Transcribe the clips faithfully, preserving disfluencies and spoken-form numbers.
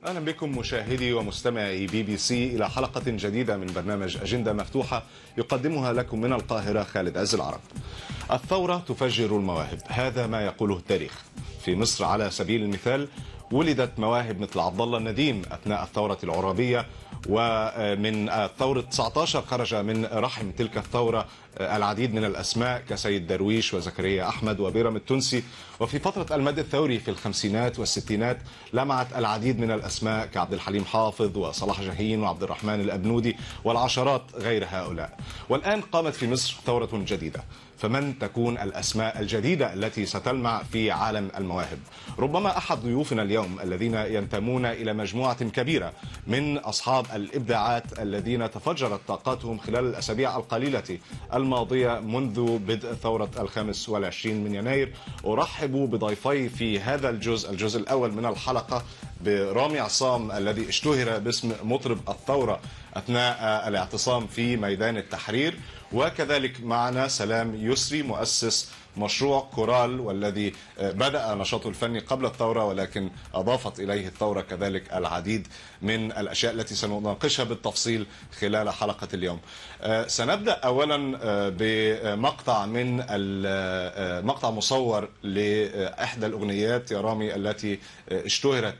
أهلا بكم مشاهدي ومستمعي بي بي سي إلى حلقة جديدة من برنامج أجندة مفتوحة يقدمها لكم من القاهرة خالد عز العرب. الثورة تفجر المواهب، هذا ما يقوله التاريخ. في مصر على سبيل المثال ولدت مواهب مثل عبد الله النديم أثناء الثورة العرابية، ومن ثورة تسعة عشر خرج من رحم تلك الثورة العديد من الأسماء كسيد درويش وزكريا أحمد وبيرم التونسي. وفي فترة المد الثوري في الخمسينات والستينات لمعت العديد من الأسماء كعبد الحليم حافظ وصلاح جاهين وعبد الرحمن الأبنودي والعشرات غير هؤلاء. والآن قامت في مصر ثورة جديدة، فمن تكون الأسماء الجديدة التي ستلمع في عالم المواهب؟ ربما أحد ضيوفنا اليوم الذين ينتمون إلى مجموعة كبيرة من أصحاب الإبداعات الذين تفجرت طاقاتهم خلال الأسابيع القليلة الماضية منذ بدء ثورة الخامس والعشرين من يناير. أرحب بضيفي في هذا الجزء الجزء الأول من الحلقة برامي عصام الذي اشتهر باسم مطرب الثورة أثناء الاعتصام في ميدان التحرير، وكذلك معنا سلام يسري مؤسس مشروع كورال والذي بدأ نشاطه الفني قبل الثورة ولكن أضافت إليه الثورة كذلك العديد من الأشياء التي سنناقشها بالتفصيل خلال حلقة اليوم. سنبدأ أولا بمقطع من مقطع مصور لإحدى الأغنيات يا رامي التي اشتهرت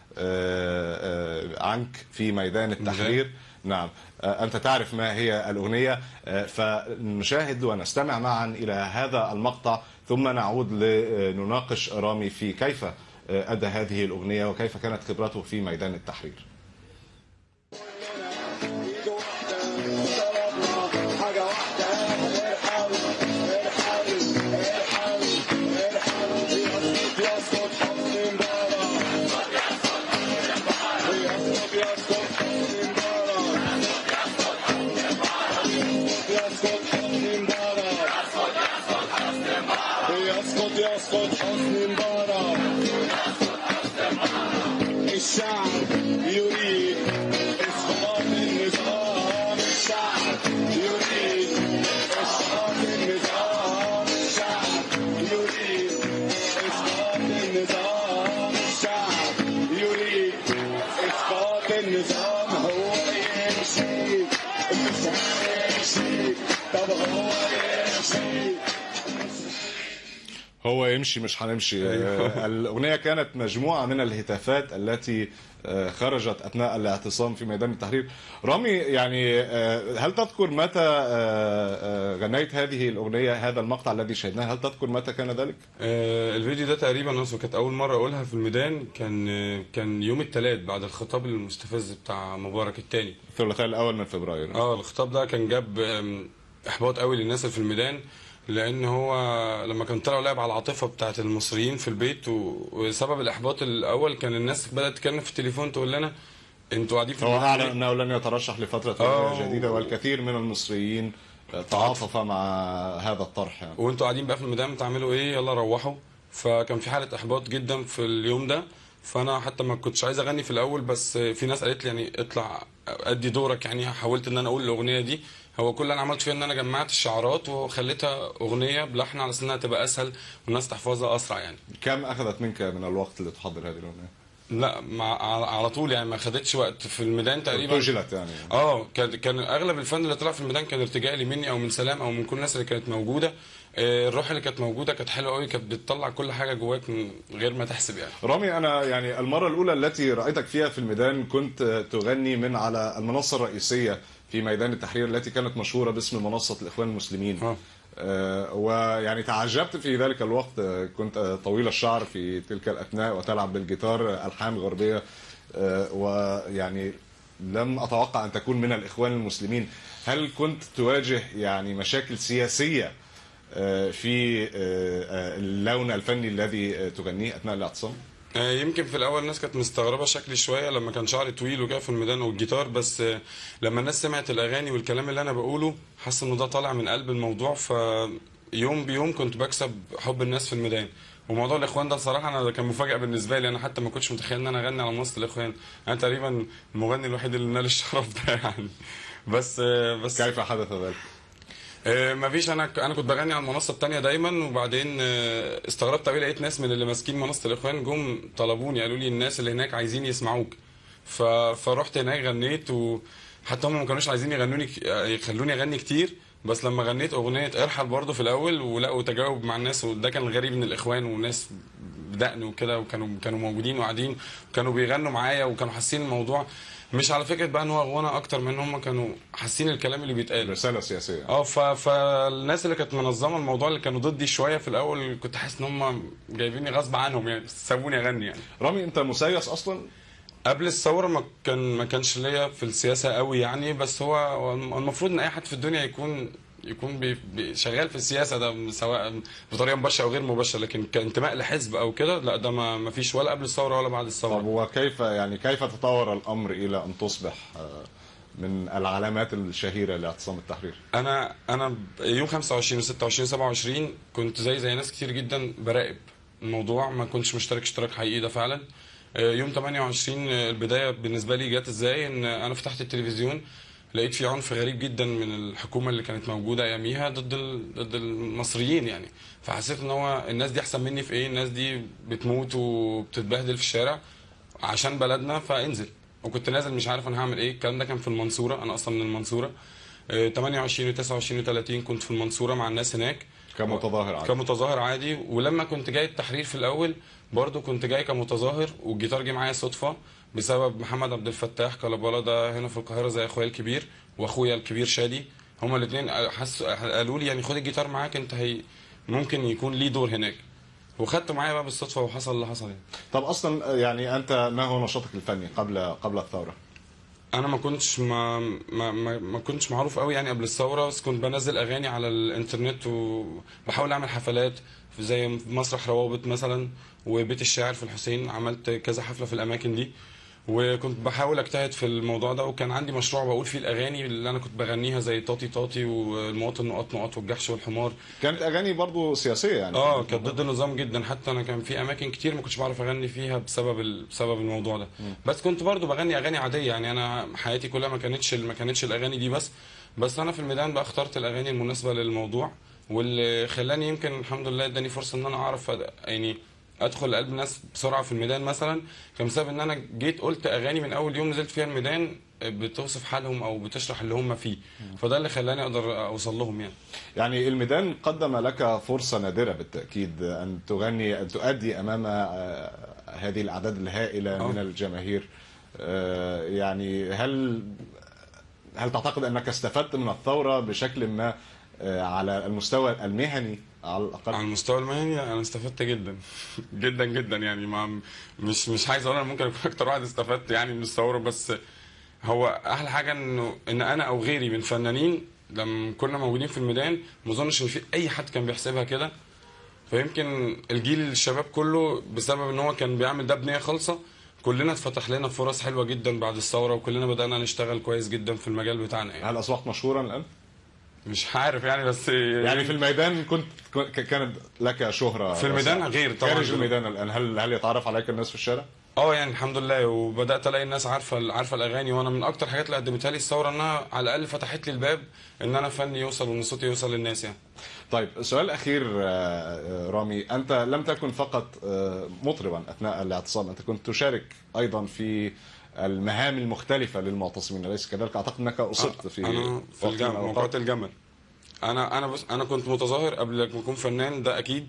عنك في ميدان التحرير. نعم، أنت تعرف ما هي الأغنية، فنشاهد ونستمع معا إلى هذا المقطع ثم نعود لنناقش رامي في كيف أدى هذه الأغنية وكيف كانت خبرته في ميدان التحرير. الشعب يريد إسقاط النظام، الشعب يريد إسقاط النظام، الشعب يريد إسقاط النظام، الشعب يريد إسقاط النظام. هو يمشي مش هيمشي، طب هو يمشي هو يمشي مش هنمشي. الأغنية كانت مجموعة من الهتافات التي خرجت أثناء الاعتصام في ميدان التحرير. رامي، يعني هل تذكر متى غنيت هذه الأغنية، هذا المقطع الذي شاهدناه، هل تذكر متى كان ذلك؟ الفيديو ده تقريبا اصلا كانت أول مرة أقولها في الميدان، كان كان يوم الثلاث بعد الخطاب المستفز بتاع مبارك الثاني، الثلاثاء الأول من فبراير. اه الخطاب ده كان جاب إحباط قوي للناس اللي في الميدان، لان هو لما كان طلعوا لعب على العاطفه بتاعت المصريين في البيت، وسبب الاحباط الاول كان الناس بدات تتكلم في التليفون تقول لنا انتوا قاعدين في هو اعلن انه لن يترشح لفتره آه جديده، والكثير من المصريين تعاطف مع هذا الطرح يعني. وانتوا قاعدين بقى في الميدان بتعملوا ايه، يلا روحوا. فكان في حاله احباط جدا في اليوم ده، فانا حتى ما كنتش عايز اغني في الاول، بس في ناس قالت لي يعني اطلع ادي دورك، يعني حاولت ان انا اقول الاغنيه دي. هو كل اللي انا عملت فيه ان انا جمعت الشعارات وخليتها اغنيه بلحن على انها تبقى اسهل والناس تحفظها اسرع يعني. كم اخذت منك من الوقت اللي تحضر هذه الاغنيه؟ لا مع على طول يعني، ما خدتش وقت في الميدان تقريبا، ارتجلت يعني. اه كان كان اغلب الفن اللي طلع في الميدان كان ارتجالي مني او من سلام او من كل الناس اللي كانت موجوده. الروح اللي كانت موجوده كانت حلوه قوي، كانت بتطلع كل حاجه جواك من غير ما تحسب يعني. رامي، انا يعني المره الاولى التي رايتك فيها في الميدان كنت تغني من على المنصه الرئيسيه في ميدان التحرير التي كانت مشهوره باسم منصه الاخوان المسلمين. اه آه ويعني تعجبت في ذلك الوقت، كنت طويل الشعر في تلك الاثناء وتلعب بالجيتار الحان غربيه، آه ويعني لم اتوقع ان تكون من الاخوان المسلمين. هل كنت تواجه يعني مشاكل سياسيه في اللون الفني الذي تغنيه اثناء الاعتصام؟ يمكن في الاول الناس كانت مستغربه شكلي شويه لما كان شعري طويل وكده في الميدان والجيتار، بس لما الناس سمعت الاغاني والكلام اللي انا بقوله حاسس انه ده طالع من قلب الموضوع، فيوم بيوم كنت بكسب حب الناس في الميدان. وموضوع الاخوان ده بصراحه انا كان مفاجاه بالنسبه لي، انا حتى ما كنتش متخيل ان انا اغني على منصه الاخوان. انا تقريبا المغني الوحيد اللي نال الشرف ده يعني. بس بس كيف حدث ذلك؟ ما فيش، انا انا كنت بغني على المنصه الثانيه دايما، وبعدين استغربت قوي لقيت ناس من اللي ماسكين منصه الاخوان جم طلبوني، قالوا لي الناس اللي هناك عايزين يسمعوك. ف... فرحت هناك غنيت، وحتى هم ما كانوش عايزين يغنوني ك- يخلوني اغني كتير، بس لما غنيت اغنيه ارحل برضه في الاول ولقوا تجاوب مع الناس، وده كان غريب من الاخوان وناس بدقن وكده، وكانوا كانوا موجودين وقاعدين وكانوا بيغنوا معايا، وكانوا حاسين الموضوع مش على فكره بقى ان هو غنى، اكتر من ان هم كانوا حاسين الكلام اللي بيتقال. رساله سياسيه. اه ف... فالناس اللي كانت منظمه الموضوع اللي كانوا ضدي شويه في الاول، كنت حاسس ان هم جايبيني غصب عنهم يعني، سابوني اغني يعني. رامي انت مسيس اصلا؟ قبل الثوره ما كان ما كانش ليا في السياسه قوي يعني، بس هو هو المفروض ان اي حد في الدنيا يكون يكون بي... بي... شغال في السياسه، ده سواء بطريقه مباشره او غير مباشره، لكن كانتماء لحزب او كده لا، ده ما ما فيش ولا قبل الثوره ولا بعد الثوره. طب وكيف يعني كيف تطور الامر الى ان تصبح آه، من العلامات الشهيره لاعتصام التحرير؟ انا انا يوم خمسة وعشرين و26 سبعة وعشرين كنت زي زي ناس كتير جدا براقب الموضوع، ما كنتش مشترك اشتراك حقيقي ده فعلا. يوم ثمانية وعشرين البدايه بالنسبه لي جت ازاي، ان انا فتحت التلفزيون لقيت في عنف غريب جدا من الحكومه اللي كانت موجوده اياميها ضد ال... ضد المصريين يعني، فحسيت ان هو الناس دي احسن مني في ايه، الناس دي بتموت وبتتبهدل في الشارع عشان بلدنا، فانزل. وكنت نازل مش عارف انا هعمل ايه، الكلام ده كان في المنصوره، انا اصلا من المنصوره. آه، ثمانية وعشرين وتسعة وعشرين وثلاثين كنت في المنصوره مع الناس هناك كمتظاهر عادي. كمتظاهر عادي. ولما كنت جاي التحرير في الاول برضو كنت جاي كمتظاهر، والجيتار جه معايا صدفه بسبب محمد عبد الفتاح كلبالا، ده هنا في القاهره زي اخويا الكبير واخويا الكبير شادي، هما الاثنين حسوا قالوا لي يعني خد الجيتار معاك، انت هي ممكن يكون ليه دور هناك، وخدته معايا بقى بالصدفه وحصل اللي حصل يعني. طب اصلا يعني انت ما هو نشاطك الفني قبل قبل الثوره؟ انا ما كنتش ما ما ما, ما كنتش معروف قوي يعني قبل الثوره، بس كنت بنزل اغاني على الانترنت وبحاول اعمل حفلات زي مسرح روابط مثلا وبيت الشاعر في الحسين، عملت كذا حفله في الاماكن دي، وكنت بحاول اجتهد في الموضوع ده، وكان عندي مشروع بقول فيه الاغاني اللي انا كنت بغنيها زي طاطي طاطي والمواطن نقط نقط والجحش والحمار. كانت اغاني برضو سياسيه يعني؟ اه كانت ضد النظام جدا، حتى انا كان في اماكن كتير ما كنتش بعرف اغني فيها بسبب ال... بسبب الموضوع ده. بس كنت برضو بغني اغاني عاديه يعني، انا حياتي كلها ما كانتش ما كانتش الاغاني دي بس بس انا في الميدان بقى اخترت الاغاني المناسبه للموضوع، واللي خلاني يمكن الحمد لله اداني فرصه ان انا اعرف أد... يعني ادخل قلب الناس بسرعه في الميدان مثلا، كان بسبب ان انا جيت قلت اغاني من اول يوم نزلت فيها الميدان بتوصف حالهم او بتشرح اللي هم فيه، فده اللي خلاني اقدر اوصل لهم يعني. يعني الميدان قدم لك فرصه نادره بالتاكيد ان تغني، ان تؤدي امام آه، هذه الاعداد الهائله أوه. من الجماهير. آه، يعني هل هل تعتقد انك استفدت من الثوره بشكل ما آه، على المستوى المهني على الاقل؟ على المستوى المهني انا استفدت جدا جدا جدا يعني، ما مش مش عايز اقول انا ممكن اكون اكتر واحد استفدت يعني من الثوره، بس هو احلى حاجه انه ان انا او غيري من فنانين لما كنا موجودين في الميدان ما اظنش ان في اي حد كان بيحسبها كده، فيمكن الجيل الشباب كله بسبب ان هو كان بيعمل ده بنيه خالصه، كلنا اتفتح لنا فرص حلوه جدا بعد الثوره، وكلنا بدانا نشتغل كويس جدا في المجال بتاعنا يعني. هل اصبحت مشهورا الان؟ مش عارف يعني، بس يعني في الميدان كنت كانت لك شهره في الميدان غير طبعا. خارج الميدان الان هل هل يتعرف عليك الناس في الشارع؟ اه يعني الحمد لله، وبدات الاقي الناس عارفه عارفه الاغاني، وانا من اكتر الحاجات اللي قدمتها لي الثوره انها على الاقل فتحت لي الباب ان انا فني يوصل وان صوتي يوصل للناس يعني. طيب سؤال اخير آه، رامي، انت لم تكن فقط آه، مطربا اثناء الاعتصام، انت كنت تشارك ايضا في المهام المختلفه للمعتصمين، اليس كذلك؟ اعتقد انك اصبت في انا في الجمل موقعات الجمل، انا انا بص انا كنت متظاهر قبل ما اكون فنان ده اكيد،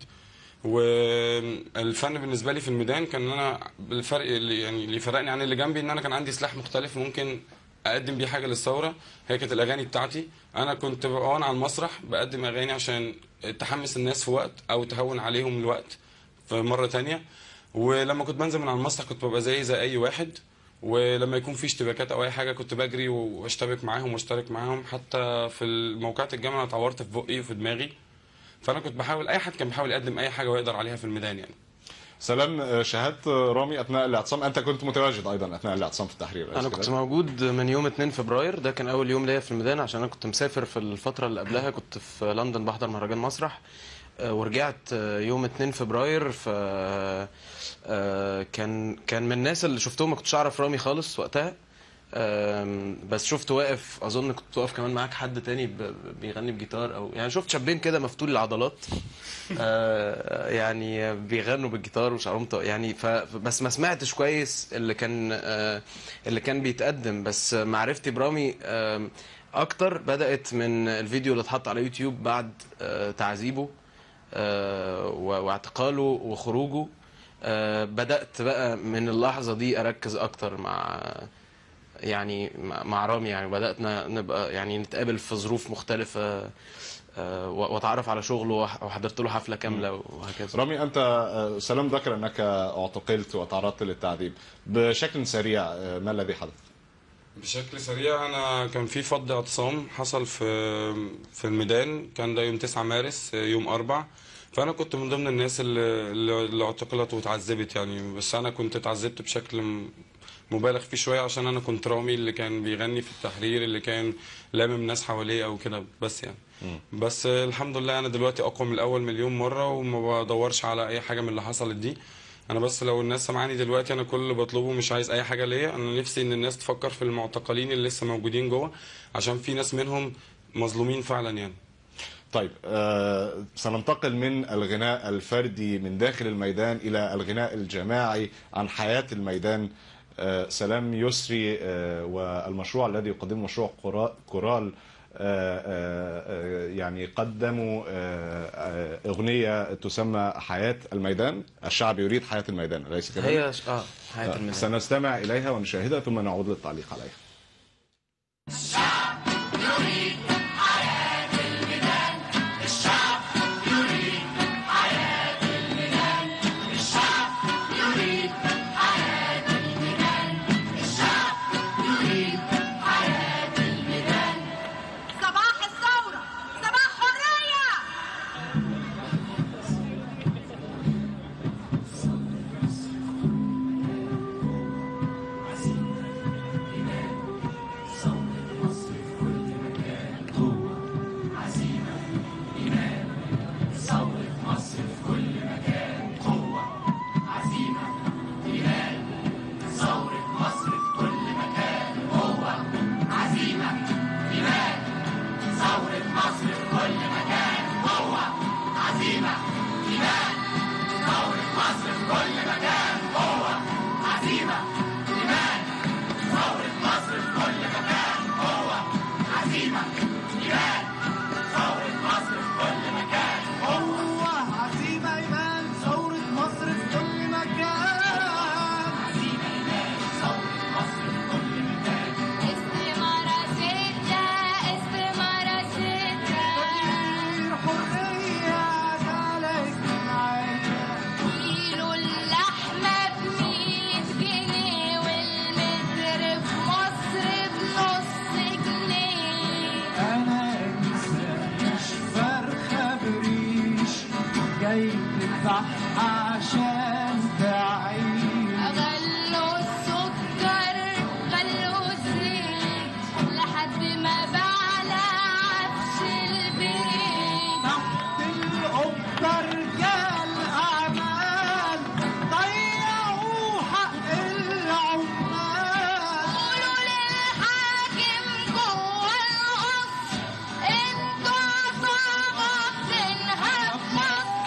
والفن بالنسبه لي في الميدان كان ان انا الفرق اللي يعني اللي فرقني عن اللي جنبي ان انا كان عندي سلاح مختلف ممكن اقدم بيه حاجه للثوره، هي كانت الاغاني بتاعتي. انا كنت وانا على المسرح بقدم اغاني عشان تحمس الناس في وقت او تهون عليهم الوقت في مره تانية، ولما كنت بنزل من على المسرح كنت ببقى زي زي اي واحد، ولما يكون في اشتباكات او اي حاجه كنت بجري واشتبك معاهم واشترك معاهم، حتى في موقعات الجامعه انا اتعورت في بقي وفي دماغي، فانا كنت بحاول اي حد كان بيحاول يقدم اي حاجه ويقدر عليها في الميدان يعني. سلام، شاهدت رامي اثناء الاعتصام، انت كنت متواجد ايضا اثناء الاعتصام في التحرير؟ انا كنت موجود من يوم اتنين فبراير، ده كان اول يوم ليا في الميدان عشان انا كنت مسافر في الفتره اللي قبلها، كنت في لندن بحضر مهرجان مسرح، ورجعت يوم اتنين فبراير، ف كان كان من الناس اللي شفتهم ما كنتش اعرف رامي خالص وقتها، أم، بس شفت واقف، اظن كنت واقف كمان معاك حد تاني ب- ب- بيغني بجيتار، او يعني شفت شابين كده مفتول العضلات آه، يعني بيغنوا بالجيتار وشعرهم طو- يعني ف بس ما سمعتش كويس اللي كان آه، اللي كان بيتقدم. بس معرفتي برامي آم، اكتر بدأت من الفيديو اللي اتحط على يوتيوب بعد آه، تعذيبه آه، و- واعتقاله وخروجه. آه، بدأت بقى من اللحظة دي أركز أكتر مع يعني مع مع رامي، يعني بدأنا نبقى يعني نتقابل في ظروف مختلفة آه، و- واتعرف على شغله وح- وحضرت له حفلة كاملة وهكذا. رامي، أنت آه، سلام ذكر أنك اعتقلت وتعرضت للتعذيب. بشكل سريع آه، ما الذي حدث؟ بشكل سريع، انا كان في فض اعتصام حصل في في الميدان، كان ده يوم تسعة مارس، يوم اربع. فانا كنت من ضمن الناس اللي اللي اعتقلت واتعذبت يعني. بس انا كنت اتعذبت بشكل م- مبالغ فيه شويه، عشان انا كنت رامي اللي كان بيغني في التحرير، اللي كان لامم ناس حواليه او كده بس يعني. بس الحمد لله انا دلوقتي اقوى من الاول مليون مره، وما بدورش على اي حاجه من اللي حصلت دي. انا بس لو الناس سمعاني دلوقتي، انا كل اللي بطلبه مش عايز اي حاجه ليا، انا نفسي ان الناس تفكر في المعتقلين اللي لسه موجودين جوه، عشان في ناس منهم مظلومين فعلا يعني. طيب، آه، سننتقل من الغناء الفردي من داخل الميدان إلى الغناء الجماعي عن حياة الميدان. آه، سلام يسري آه، والمشروع الذي يقدمه مشروع قرا- كورال آه، آه، آه، يعني قدموا آه، آه، أغنية تسمى حياة الميدان. الشعب يريد حياة الميدان، أليس كذلك؟ هي اه حياة آه، الميدان. سنستمع إليها ونشاهدها ثم نعود للتعليق عليها. صباح الثورة، صباح حرية. هو عزيمة إيمان ثورة مصر في كل مكان. استمارة ستة، استمارة ستة. تغيير حرية عدالة اجتماعية. كيلو اللحمة بمية جنيه، والمتر في مصر بنص جنيه. أنا إنسان مش فرخة بريش، جاي تذبح عشان تعيش. غلوا السكر، غلوا الزيت، لحد ما بعلى عفش البيت. تحت القبة رجال أعمال ضيعوا حق العمال. قولوا للحاكم جوه القصر، انتوا عصابة بتنهب مصر.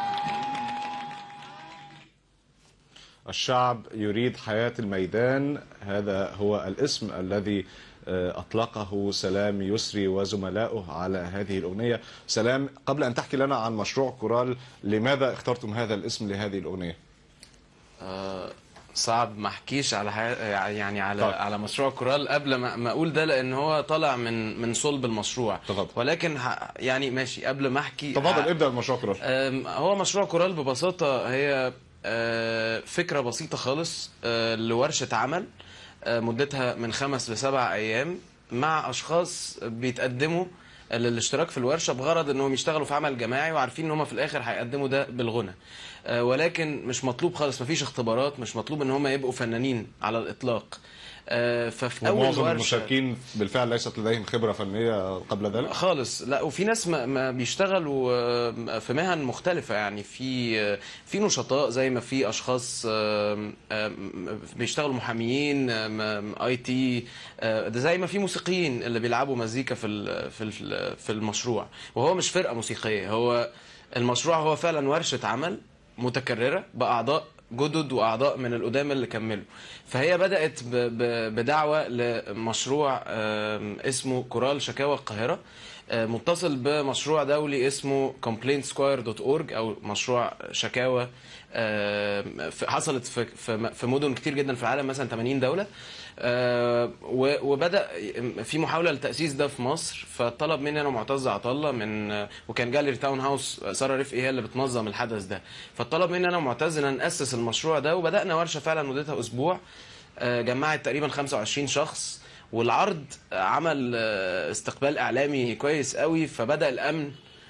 الشعب يريد حياة الميدان، هذا هو الاسم الذي آه، أطلقه سلام يسري وزملائه على هذه الأغنية. سلام، قبل أن تحكي لنا عن مشروع كورال، لماذا اخترتم هذا الاسم لهذه الأغنية؟ آه، صعب ما احكيش على حي... يعني على طيب. على مشروع كورال قبل ما ما اقول ده، لان هو طالع من من صلب المشروع. تفضل. ولكن ه... يعني ماشي قبل ما احكي تفضل ه... ابدأ بمشروع كورال. أم، هو مشروع كورال ببساطة هي آه، فكرة بسيطة خالص آه، لورشة عمل آه، مدتها من خمس لسبع أيام مع أشخاص بيتقدموا للاشتراك في الورشة بغرض أنهم يشتغلوا في عمل جماعي، وعارفين أن هم في الآخر هيقدموا ده بالغنى. آه، ولكن مش مطلوب خالص، مفيش اختبارات، مش مطلوب أن هم يبقوا فنانين على الإطلاق. آه، ففي اول ومعظم ورشه المشاركين بالفعل ليست لديهم خبرة فنية قبل ذلك. خالص، لا. وفي ناس ما ما بيشتغلوا آه، في مهن مختلفة، يعني في آه، في نشطاء زي ما في اشخاص آه، آه، بيشتغلوا محاميين، اي تي، ده زي ما في موسيقيين اللي بيلعبوا مزيكا في ال- في ال- في المشروع. وهو مش فرقة موسيقية، هو المشروع هو فعلا ورشة عمل متكررة بأعضاء جدد وأعضاء من القدامى اللي كملوا. فهي بدأت ب- ب- بدعوة لمشروع آم، اسمه كورال شكاوى القاهرة، آه، متصل بمشروع دولي اسمه كومبلينت سكوير دوت اورج، أو مشروع شكاوى آم، في- حصلت في في في مدن كتير جدا في العالم، مثلا ثمانين دولة. آه، و- وبدأ في محاولة للتأسيس ده في مصر، فطلب مني أنا معتز عطلة من آه، وكان جاليري تاون هاوس سارة رفقي هي اللي بتنظم الحدث ده، فطلب مني أنا معتز إن نأسس المشروع ده. وبدأنا ورشة فعلا مدتها أسبوع، آه، جمعت تقريبا خمسة وعشرين شخص، والعرض عمل آه، استقبال إعلامي كويس قوي. فبدأ الأمن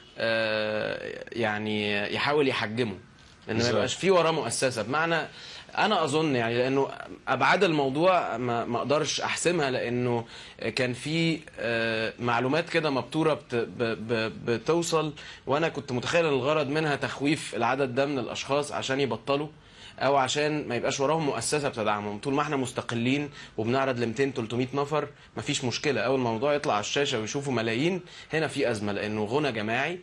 آه، يعني يحاول يحجمه، ان ما إزاي؟ يبقاش في وراه مؤسسه. بمعنى انا اظن يعني، لانه ابعاد الموضوع ما ما اقدرش احسمها، لانه كان في آه، معلومات كده مبتوره بت- ب- ب- بتوصل، وانا كنت متخيل ان الغرض منها تخويف العدد ده من الاشخاص عشان يبطلوا، او عشان ما يبقاش وراهم مؤسسه بتدعمهم. طول ما احنا مستقلين وبنعرض ل مئتين ثلاثمئة نفر مفيش مشكله. اول ما الموضوع يطلع على الشاشه ويشوفوا ملايين، هنا في ازمه، لانه غنى جماعي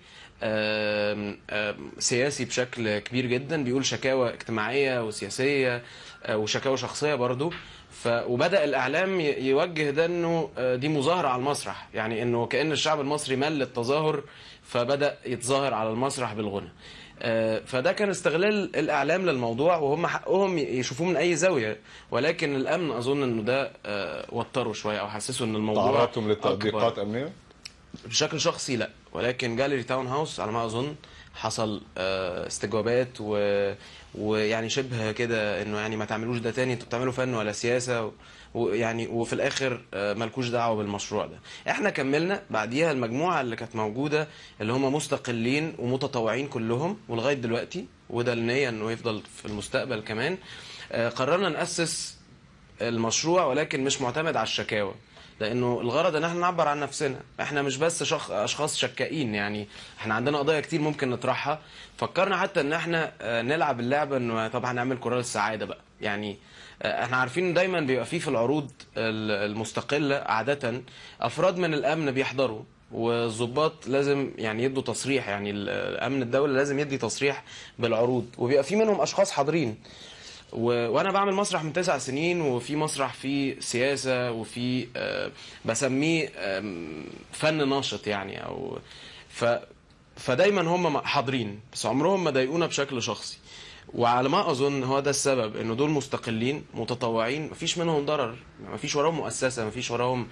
آم، آم، سياسي بشكل كبير جدا، بيقول شكاوى اجتماعيه وسياسيه آه، وشكاوى شخصيه برضو. ف وبدا الاعلام ي- يوجه ده انه آه، دي مظاهره على المسرح، يعني انه كأن الشعب المصري مل التظاهر، فبدا يتظاهر على المسرح بالغنى. آه، فده كان استغلال الاعلام للموضوع، وهم حقهم يشوفوه من اي زاويه، ولكن الامن اظن انه ده آه، وتره شويه او حسسوا ان الموضوع تعرضتم لتضييقات أكبر. أمنية؟ بشكل شخصي لا، ولكن جاليري تاون هاوس على ما اظن حصل آه، استجوابات و... ويعني شبه كده انه يعني ما تعملوش ده تاني، انتوا بتعملوا فن ولا سياسه، و- ويعني وفي الاخر آه، مالكوش دعوه بالمشروع ده. احنا كملنا بعديها المجموعه اللي كانت موجوده اللي هم مستقلين ومتطوعين كلهم، ولغايه دلوقتي وده النيه انه يفضل في المستقبل كمان. آه، قررنا نأسس المشروع، ولكن مش معتمد على الشكاوى، لانه الغرض ان احنا نعبر عن نفسنا. احنا مش بس شخ... اشخاص شكائين، يعني احنا عندنا قضايا كتير ممكن نطرحها. فكرنا حتى ان احنا آه، نلعب اللعبه انه طب هنعمل كورال السعاده بقى. يعني آه، احنا عارفين إن دايما بيبقى فيه في العروض ال- المستقله عاده افراد من الامن بيحضروا، والضباط لازم يعني يدوا تصريح، يعني الامن الدولي لازم يدي تصريح بالعروض، وبيبقى في منهم اشخاص حاضرين. و... وانا بعمل مسرح من تسع سنين، وفي مسرح فيه سياسه، وفي آه، بسميه آم، فن ناشط يعني، او ف... فدايما هم حاضرين، بس عمرهم ما ضايقونا بشكل شخصي. وعلى ما اظن هو ده السبب، انه دول مستقلين متطوعين، مفيش منهم ضرر، مفيش وراهم مؤسسه، مفيش وراهم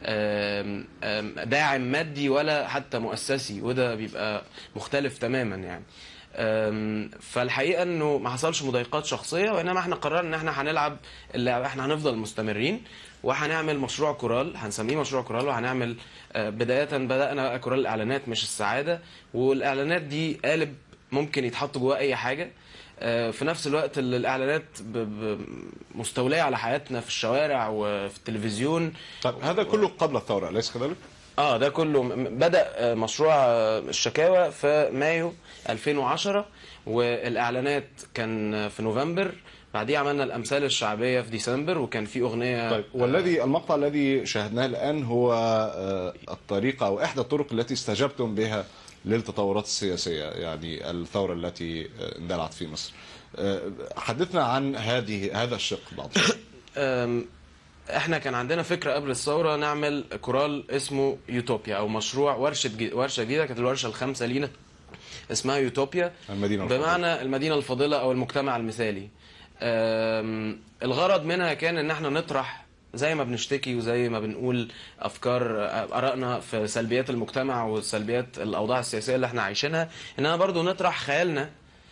آم، آم، داعم مادي ولا حتى مؤسسي، وده بيبقى مختلف تماما يعني. أم، فالحقيقه انه ما حصلش مضايقات شخصيه، وانما احنا قررنا ان احنا هنلعب اللعبه، احنا هنفضل مستمرين، وهنعمل مشروع كورال هنسميه مشروع كورال. وهنعمل آه، بدايه بدانا بقى كورال الاعلانات مش السعاده، والاعلانات دي قالب ممكن يتحط جواه اي حاجه. آه، في نفس الوقت ال- الاعلانات ب- ب- مستوليه على حياتنا في الشوارع وفي التلفزيون. طيب هذا كله قبل الثورة أليس كذلك؟ اه ده كله م- بدأ آه، مشروع آه، الشكاوى في مايو ألفين وعشرة، والاعلانات كان آه، في نوفمبر. بعديه عملنا الامثال الشعبيه في ديسمبر، وكان في اغنيه. طيب والذي المقطع الذي شاهدناه الآن هو آه، الطريقة أو إحدى الطرق التي استجبتم بها للتطورات السياسية، يعني الثورة التي آه، اندلعت في مصر. آه، حدثنا عن هذه هذا الشق بعض الشيء. آم، احنا كان عندنا فكره قبل الثوره نعمل كورال اسمه يوتوبيا، او مشروع ورشه جي- ورشه جديده، كانت الورشه الخامسه لينا اسمها يوتوبيا، المدينة الفاضلة. بمعنى المدينه الفاضله او المجتمع المثالي. آم، الغرض منها كان ان احنا نطرح زي ما بنشتكي وزي ما بنقول افكار آه، ارائنا في سلبيات المجتمع وسلبيات الاوضاع السياسيه اللي احنا عايشينها، اننا برضو نطرح خيالنا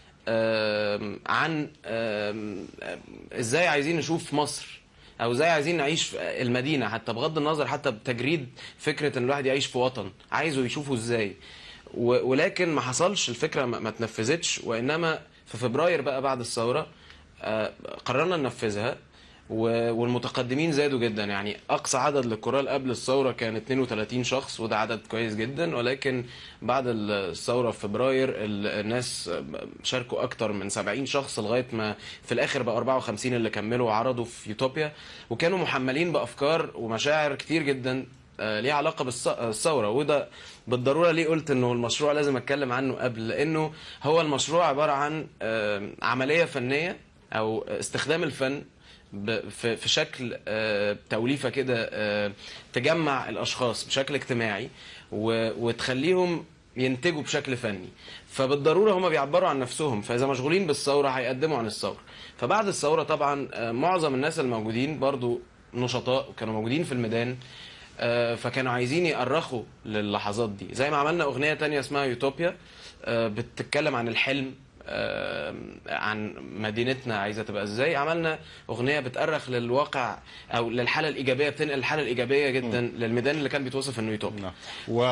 آم، عن آم، آم، ازاي عايزين نشوف مصر، او ازاي عايزين نعيش في المدينه، حتى بغض النظر حتى بتجريد فكره ان الواحد يعيش في وطن عايزه يشوفه ازاي. و- ولكن ما حصلش، الفكره ما ما اتنفذتش، وانما في فبراير بقى بعد الثوره آه، قررنا ننفذها. و- والمتقدمين زادوا جدا. يعني اقصى عدد للكورال قبل الثوره كان اتنين وتلاتين شخص، وده عدد كويس جدا، ولكن بعد الثوره في فبراير ال- الناس شاركوا اكتر من سبعين شخص، لغايه ما في الاخر بقى اربعة وخمسين اللي كملوا وعرضوا في يوتوبيا، وكانوا محملين بافكار ومشاعر كتير جدا آه، ليها علاقه بالثوره. وده بالضروره ليه قلت انه المشروع لازم اتكلم عنه قبل، لانه هو المشروع عباره عن آه، عمليه فنيه او استخدام الفن ب- في في شكل آه، توليفه كده آه، تجمع الاشخاص بشكل اجتماعي و- وتخليهم ينتجوا بشكل فني. فبالضروره هم بيعبروا عن نفسهم، فاذا مشغولين بالثوره هيقدموا عن الثوره. فبعد الثوره طبعا آه، معظم الناس الموجودين برضو نشطاء وكانوا موجودين في الميدان، آه، فكانوا عايزين يأرخوا للحظات دي، زي ما عملنا أغنية تانية اسمها يوتوبيا آه، بتتكلم عن الحلم، آه، عن مدينتنا عايزة تبقى ازاي. عملنا أغنية بتأرخ للواقع أو للحالة الإيجابية، بتنقل الحالة الإيجابية جدا للميدان اللي كان بيتوصف إنه يوتوبيا. نعم.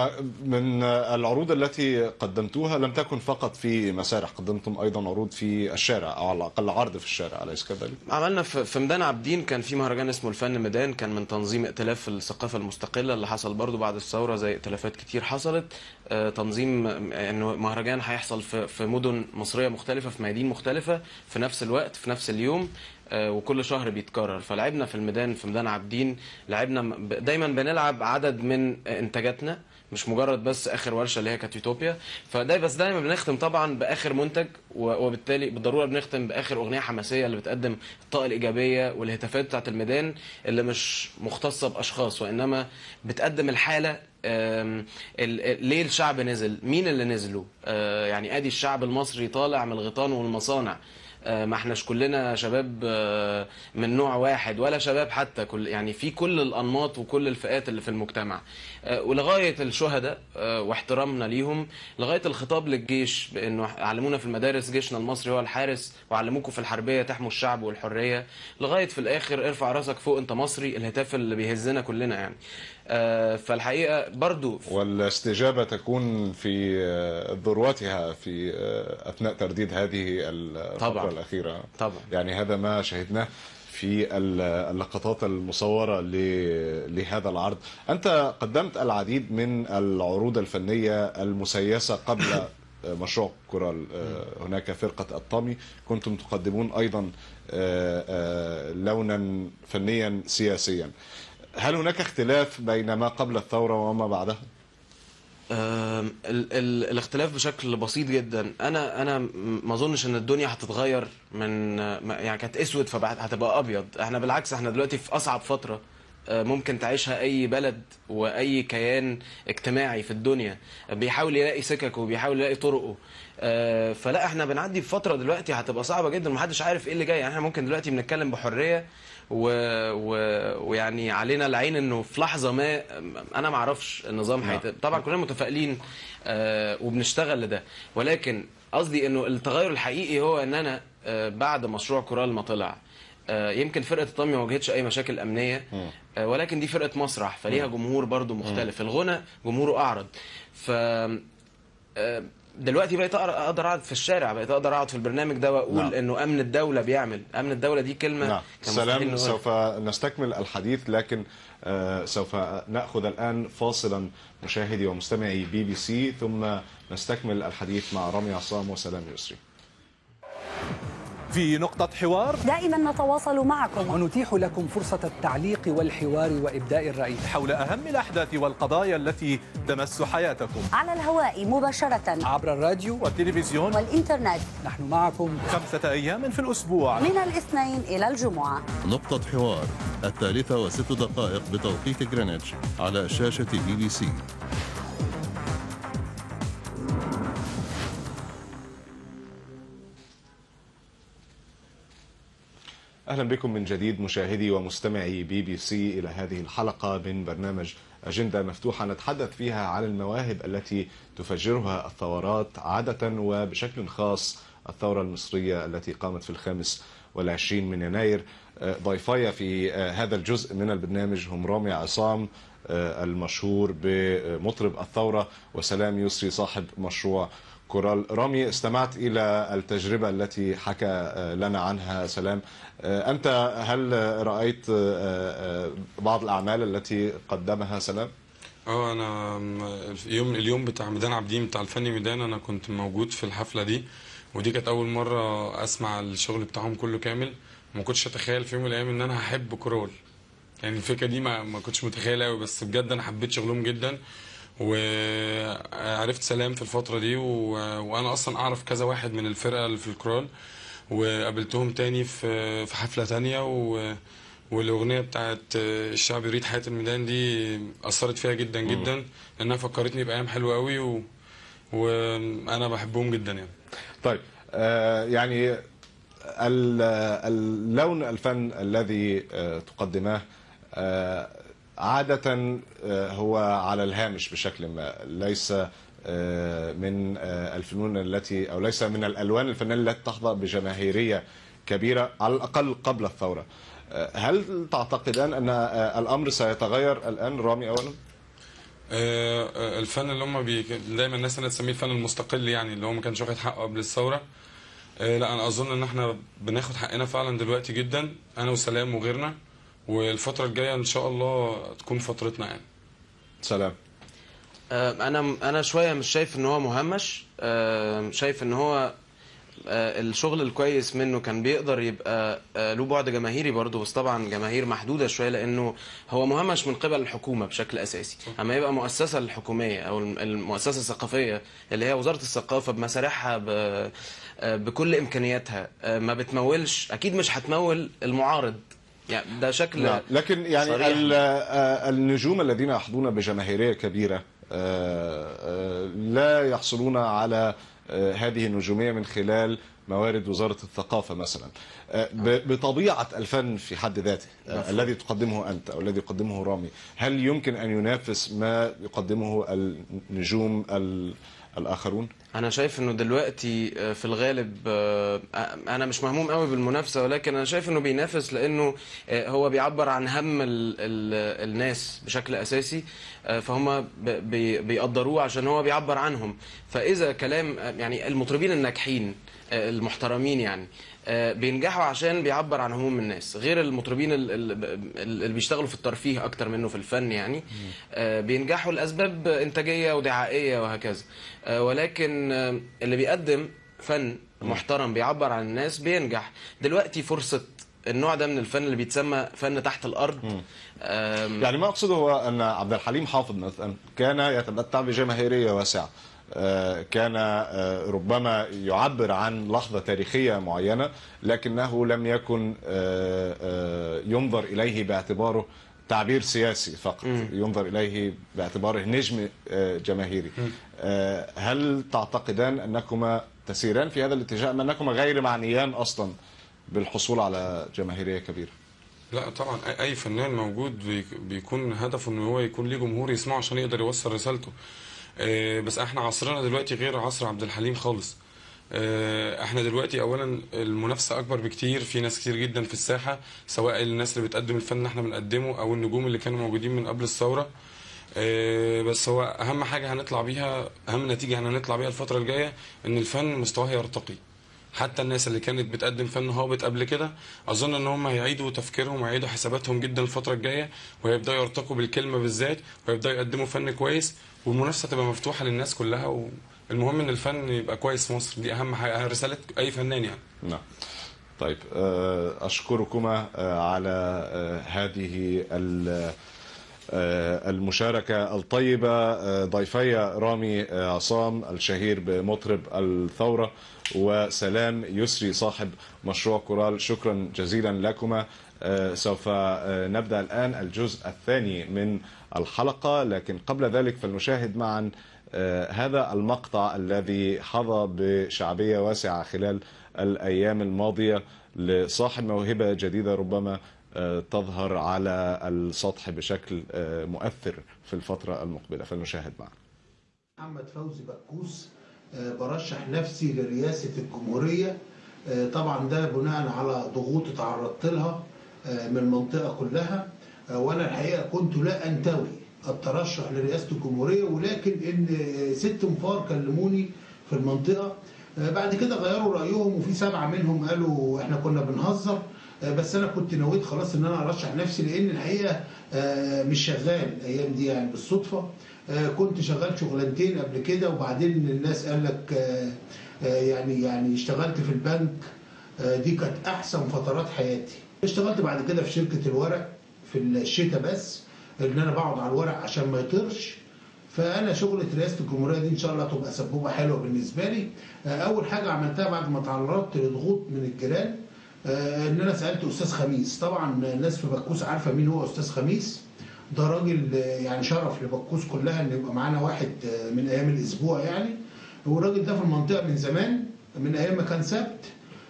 ومن العروض التي قدمتوها لم تكن فقط في مسارح، قدمتم أيضا عروض في الشارع أو على الأقل عرض في الشارع، أليس كذلك؟ عملنا في في ميدان عابدين كان في مهرجان اسمه الفن ميدان، كان من تنظيم ائتلاف الثقافه المستقله اللي حصل برضو بعد الثوره، زي ائتلافات كتير حصلت. آه، تنظيم آه، انه مهرجان هيحصل في في مدن مصريه مختلفه، في ميادين مختلفه في نفس الوقت في نفس اليوم، آه، وكل شهر بيتكرر. فلعبنا في الميدان في ميدان عابدين، لعبنا ب- دايما بنلعب عدد من انتاجاتنا، مش مجرد بس اخر ورشه اللي هي كانت يوتوبيا. فده بس دايما بنختم طبعا باخر منتج، و- وبالتالي بالضروره بنختم باخر اغنيه حماسيه اللي بتقدم الطاقه الايجابيه والهتافات بتاعت الميدان، اللي مش مختصه باشخاص وانما بتقدم الحاله. آم، ال- ال- ليه الشعب نزل، مين اللي نزلوا، آه، يعني ادي الشعب المصري طالع من الغيطان والمصانع. آه، ما احناش كلنا شباب آه، من نوع واحد، ولا شباب حتى، كل يعني في كل الانماط وكل الفئات اللي في المجتمع. آه، ولغايه الشهداء آه، واحترامنا ليهم، لغايه الخطاب للجيش بانه علمونا في المدارس جيشنا المصري هو الحارس، وعلموكم في الحربيه تحموا الشعب والحريه، لغايه في الاخر ارفع راسك فوق انت مصري، الهتاف اللي بيهزنا كلنا يعني. آه، فالحقيقه برضو والاستجابة تكون في ذروتها في أثناء ترديد هذه الفترة طبعاً. الأخيرة. طبعا يعني هذا ما شهدناه في اللقطات المصورة ل- لهذا العرض. أنت قدمت العديد من العروض الفنية المسيسة قبل مشروع كورال. هناك فرقة الطامي، كنتم تقدمون أيضا لونا فنيا سياسيا. هل هناك اختلاف بين ما قبل الثورة وما بعدها؟ آم، ال ال الاختلاف بشكل بسيط جدا. انا انا م- ما اظنش ان الدنيا هتتغير من ما- يعني كانت اسود فبعد هتبقى ابيض. احنا بالعكس احنا دلوقتي في اصعب فتره آه، ممكن تعيشها اي بلد واي كيان اجتماعي في الدنيا، بيحاول يلاقي سككه وبيحاول يلاقي طرقه. آه، فلا احنا بنعدي بفتره دلوقتي هتبقى صعبه جدا، محدش عارف ايه اللي جاي. يعني احنا ممكن دلوقتي بنتكلم بحريه و... و... ويعني علينا العين انه في لحظه ما، انا ما اعرفش النظام نعم. هيت... طبعا كلنا متفائلين آه، وبنشتغل لده، ولكن قصدي انه التغير الحقيقي هو ان انا آه، بعد مشروع كورال ما طلع، آه، يمكن فرقه الطامي ما واجهتش اي مشاكل امنيه، آه، ولكن دي فرقه مسرح فليها جمهور برضو مختلف. الغنى جمهوره اعرض. ف آه، دلوقتي بقيت أقر- اقدر اقعد في الشارع، بقيت اقدر اقعد في البرنامج ده واقول نعم. انه امن الدوله بيعمل. امن الدوله دي كلمه نعم. كان مستحيل سلام، نقولها. سوف نستكمل الحديث، لكن آه، سوف نأخذ الآن فاصلا مشاهدي ومستمعي بي بي سي، ثم نستكمل الحديث مع رامي عصام وسلام يسري. في نقطة حوار دائما نتواصل معكم ونتيح لكم فرصة التعليق والحوار وإبداء الرأي حول أهم الأحداث والقضايا التي تمس حياتكم على الهواء مباشرة عبر الراديو والتلفزيون والإنترنت نحن معكم خمسة أيام في الأسبوع. من الاثنين إلى الجمعة. نقطة حوار الثالثة وست دقائق بتوقيت غرينتش على شاشة بي بي سي. أهلا بكم من جديد مشاهدي ومستمعي بي بي سي إلى هذه الحلقة من برنامج أجندة مفتوحة، نتحدث فيها عن المواهب التي تفجرها الثورات عادة، وبشكل خاص الثورة المصرية التي قامت في الخامس والعشرين من يناير. ضيفاي في هذا الجزء من البرنامج هم رامي عصام المشهور بمطرب الثورة، وسلام يسري صاحب مشروع كورال. رامي، استمعت إلى التجربة التي حكى لنا عنها سلام. أنت هل رأيت بعض الأعمال التي قدمها سلام؟ اه انا يوم اليوم بتاع ميدان عابدين بتاع الفني ميدان انا كنت موجود في الحفله دي، ودي كانت اول مره اسمع الشغل بتاعهم كله كامل. ما كنتش اتخيل في يوم من الايام ان انا هحب كورال، يعني الفكره دي ما ما كنتش متخيل قوي، بس بجد انا حبيت شغلهم جدا. وعرفت سلام في الفتره دي و... وانا اصلا اعرف كذا واحد من الفرقه اللي في الكورال، وقابلتهم تاني في في حفله تانيه و... والاغنيه بتاعت الشعب يريد حياه الميدان دي اثرت فيها جدا جدا، لانها فكرتني بايام حلوه قوي و... وانا بحبهم جدا يعني. طيب آه يعني اللون الفن الذي آه تقدماه آه عادة آه هو على الهامش بشكل ما، ليس آه من آه الفنون التي او ليس من الالوان الفنيه التي تحظى بجماهيريه كبيره على الاقل قبل الثوره. هل تعتقدان ان الامر سيتغير الان رامي؟ اولا الفن اللي هم بي... دايما الناس اللي تسميه الفن المستقل، يعني اللي هو ما كانش واخد حقه قبل الثوره. لا انا اظن ان احنا بناخد حقنا فعلا دلوقتي جدا، انا وسلام وغيرنا، والفتره الجايه ان شاء الله تكون فترتنا يعني. سلام. انا انا شويه مش شايف ان هو مهمش، شايف ان هو الشغل الكويس منه كان بيقدر يبقى له بعد جماهيري برضه، بس طبعا جماهير محدوده شويه، لانه هو مهمش من قبل الحكومه بشكل اساسي. اما يبقى مؤسسه الحكوميه او المؤسسه الثقافيه اللي هي وزاره الثقافه بمسارحها بكل امكانياتها ما بتمولش، اكيد مش هتمول المعارض، يعني ده شكل نعم. لكن يعني النجوم الذين يحظون بجماهيريه كبيره لا يحصلون على هذه النجومية من خلال موارد وزارة الثقافة مثلا. بطبيعة الفن في حد ذاته الذي تقدمه أنت أو الذي يقدمه رامي، هل يمكن أن ينافس ما يقدمه النجوم الآخرون؟ أنا شايف إنه دلوقتي في الغالب، أنا مش مهموم قوي بالمنافسة، ولكن أنا شايف إنه بينافس لأنه هو بيعبر عن هم ال ال الناس بشكل أساسي، فهم بيقدروه عشان هو بيعبر عنهم. فإذا كلام يعني المطربين الناجحين المحترمين يعني بينجحوا عشان بيعبر عن هموم الناس، غير المطربين اللي بيشتغلوا في الترفيه اكتر منه في الفن يعني بينجحوا لاسباب انتاجيه ودعائيه وهكذا. ولكن اللي بيقدم فن محترم بيعبر عن الناس بينجح. دلوقتي فرصه النوع ده من الفن اللي بيتسمى فن تحت الارض. يعني ما اقصده هو ان عبد الحليم حافظ مثلا كان يتمتع بجماهيريه واسعه، كان ربما يعبر عن لحظة تاريخية معينة، لكنه لم يكن ينظر إليه باعتباره تعبير سياسي فقط، ينظر إليه باعتباره نجم جماهيري. هل تعتقدان أنكما تسيران في هذا الاتجاه أم أنكما غير معنيان أصلا بالحصول على جماهيرية كبيرة؟ لا طبعا أي فنان موجود بيكون هدفه أنه هو يكون ليه جمهور يسمعه عشان يقدر يوصل رسالته. بس احنا عصرنا دلوقتي غير عصر عبد الحليم خالص. احنا دلوقتي اولا المنافسه اكبر بكتير، في ناس كتير جدا في الساحه، سواء الناس اللي بتقدم الفن اللي احنا بنقدمه او النجوم اللي كانوا موجودين من قبل الثوره. بس هو اهم حاجه هنطلع بيها، اهم نتيجه هنطلع بيها الفتره الجايه، ان الفن مستواه يرتقي. حتى الناس اللي كانت بتقدم فن هابط قبل كده اظن ان هم هيعيدوا تفكيرهم وهيعيدوا حساباتهم جدا الفتره الجايه، وهيبداوا يرتقوا بالكلمه بالذات، وهيبداوا يقدموا فن كويس، والمنافسه تبقى مفتوحه للناس كلها. والمهم ان الفن يبقى كويس في مصر، دي اهم حاجه، رساله اي فنان يعني. نعم. طيب اشكركما على هذه المشاركة الطيبة، ضيفي رامي عصام الشهير بمطرب الثورة وسلام يسري صاحب مشروع كورال، شكرا جزيلا لكما. سوف نبدأ الآن الجزء الثاني من الحلقة، لكن قبل ذلك فلنشاهد معا هذا المقطع الذي حظى بشعبية واسعة خلال الأيام الماضية لصاحب موهبة جديدة ربما تظهر على السطح بشكل مؤثر في الفترة المقبلة، فلنشاهد معا. محمد فوزي بكوس، برشح نفسي لرئاسة الجمهورية. طبعا ده بناء على ضغوط تعرضت لها من المنطقة كلها، وانا الحقيقة كنت لا انتوي الترشح لرئاسة الجمهورية، ولكن ان ست انفار كلموني في المنطقه. بعد كده غيروا رايهم وفي سبعه منهم قالوا احنا كنا بنهزر، بس انا كنت نويت خلاص ان انا ارشح نفسي، لان الحقيقه مش شغال الايام دي يعني بالصدفه. كنت شغال شغلانتين قبل كده، وبعدين الناس قال لك يعني يعني اشتغلت في البنك، دي كانت احسن فترات حياتي. اشتغلت بعد كده في شركه الورق في الشتاء، بس ان انا بقعد على الورق عشان ما يطيرش. فانا شغله رئاسه الجمهوريه دي ان شاء الله تبقى سبوبه حلوه بالنسبه لي. اول حاجه عملتها بعد ما تعرضت لضغوط من الجيران ان انا سالت استاذ خميس. طبعا الناس في بكوس عارفه مين هو استاذ خميس. ده راجل يعني شرف لبكوس كلها ان يبقى معانا واحد من ايام الاسبوع يعني. والراجل ده في المنطقه من زمان، من ايام ما كان سبت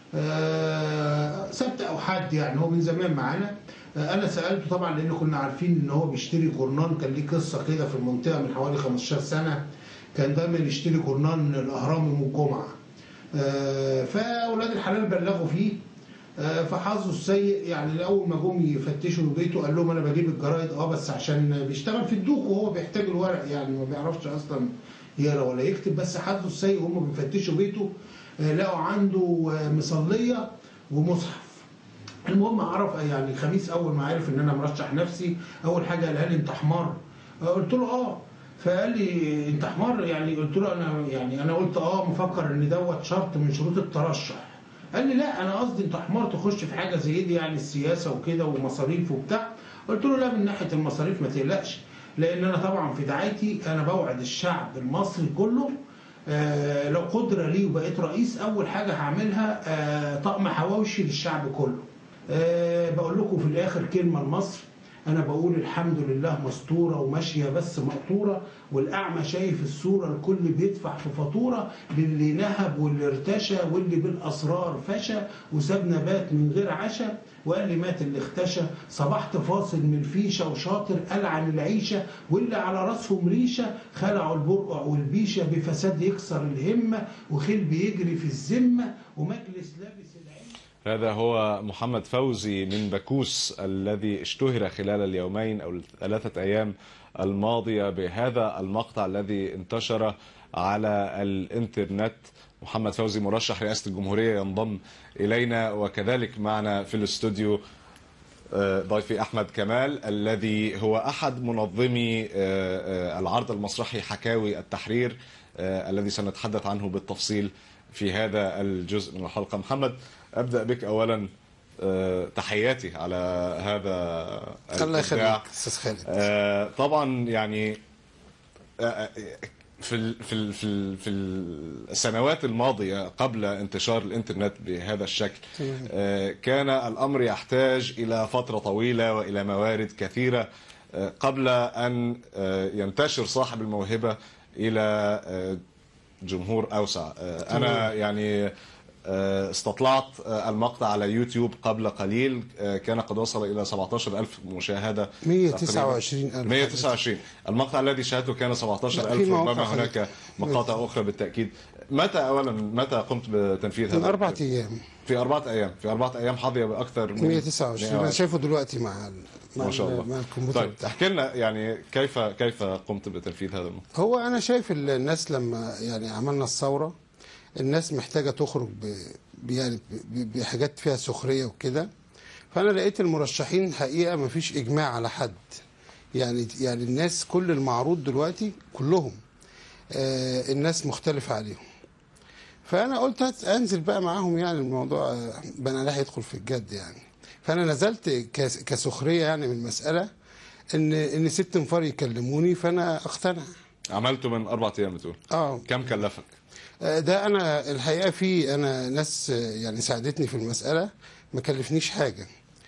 سبت او حد يعني، هو من زمان معانا. انا سالته طبعا لان كنا عارفين ان هو بيشتري جورنان، كان ليه قصه كده في المنطقه من حوالي خمستاشر سنه، كان دايما يشتري جورنان الاهرام يوم الجمعه. فاولاد الحلال بلغوا فيه، فحظه السيء يعني اول ما جم يفتشوا بيته قال لهم انا بجيب الجرايد اه بس عشان بيشتغل في الدوك وهو بيحتاج الورق يعني ما بيعرفش اصلا يقرا ولا يكتب. بس حظه السيء هم بيفتشوا بيته لقوا عنده مصليه ومصحف. المهم عرف يعني خميس اول ما عرف ان انا مرشح نفسي اول حاجه قالها لي انت حمار. قلت له اه. فقال لي انت حمار يعني؟ قلت له انا يعني انا قلت اه مفكر ان دوت شرط من شروط الترشح. قال لي لا انا قصدي انت حمار تخش في حاجه زي دي يعني السياسه وكده ومصاريف وبتاع. قلت له لا من ناحيه المصاريف ما تقلقش، لان انا طبعا في دعايتي انا بوعد الشعب المصري كله آه لو قدره لي وبقيت رئيس اول حاجه هعملها آه طقم حواوشي للشعب كله. أه بقول لكم في الاخر كلمه لمصر، انا بقول الحمد لله مستوره وماشيه بس مقطوره، والاعمى شايف الصوره، الكل بيدفع في فاتوره للي نهب واللي ارتشى واللي بالاسرار فشى وساب نبات من غير عشاء، وقال لي مات اللي اختشى. صبحت فاصل من الفيشه وشاطر ألعن العيشه، واللي على راسهم ريشه خلعوا البرقع والبيشه، بفساد يكسر الهمه وخيل بيجري في الذمه ومجلس لابس العين. هذا هو محمد فوزي من بكوس الذي اشتهر خلال اليومين أو الثلاثة أيام الماضية بهذا المقطع الذي انتشر على الإنترنت. محمد فوزي مرشح رئاسة الجمهورية ينضم إلينا، وكذلك معنا في الاستوديو ضيفي أحمد كمال الذي هو أحد منظمي العرض المسرحي حكاوي التحرير الذي سنتحدث عنه بالتفصيل في هذا الجزء من الحلقة. محمد، أبدأ بك أولا، تحياتي على هذا الله يخليك أستاذ خالد. طبعا يعني في في في في السنوات الماضية قبل انتشار الإنترنت بهذا الشكل كان الأمر يحتاج إلى فترة طويلة وإلى موارد كثيرة قبل أن ينتشر صاحب الموهبة إلى جمهور أوسع. أنا يعني استطلعت المقطع على يوتيوب قبل قليل، كان قد وصل إلى سبعتاشر ألف مشاهدة، مئة وتسعة وعشرين ألف مئة وتسعة وعشرين. المقطع الذي شاهدته كان سبعتاشر ألف، ربما هناك مقاطع أخرى بالتأكيد. متى أولا متى قمت بتنفيذ هذا؟ من أربعة أيام. في أربعة أيام في أربعة أيام حظي بأكثر من مئة وتسعة وعشرين. أنا شايفه دلوقتي مع ما شاء الله مع الكمبيوتر. طيب احكي لنا يعني كيف كيف قمت بتنفيذ هذا المقطع؟ هو أنا شايف الناس لما يعني عملنا الثورة الناس محتاجة تخرج ب يعني بحاجات فيها سخرية وكده، فأنا لقيت المرشحين حقيقة ما فيش إجماع على حد، يعني يعني الناس كل المعروض دلوقتي كلهم آه الناس مختلفة عليهم. فأنا قلت أنزل بقى معاهم، يعني الموضوع بقى عليه يدخل في الجد يعني. فأنا نزلت كسخرية يعني من المسألة إن إن ست نفار يكلموني فأنا أقتنع. عملته من أربعة أيام بتقول؟ آه. كم كلفك؟ ده انا الحقيقه في انا ناس يعني ساعدتني في المساله، ما كلفنيش حاجه.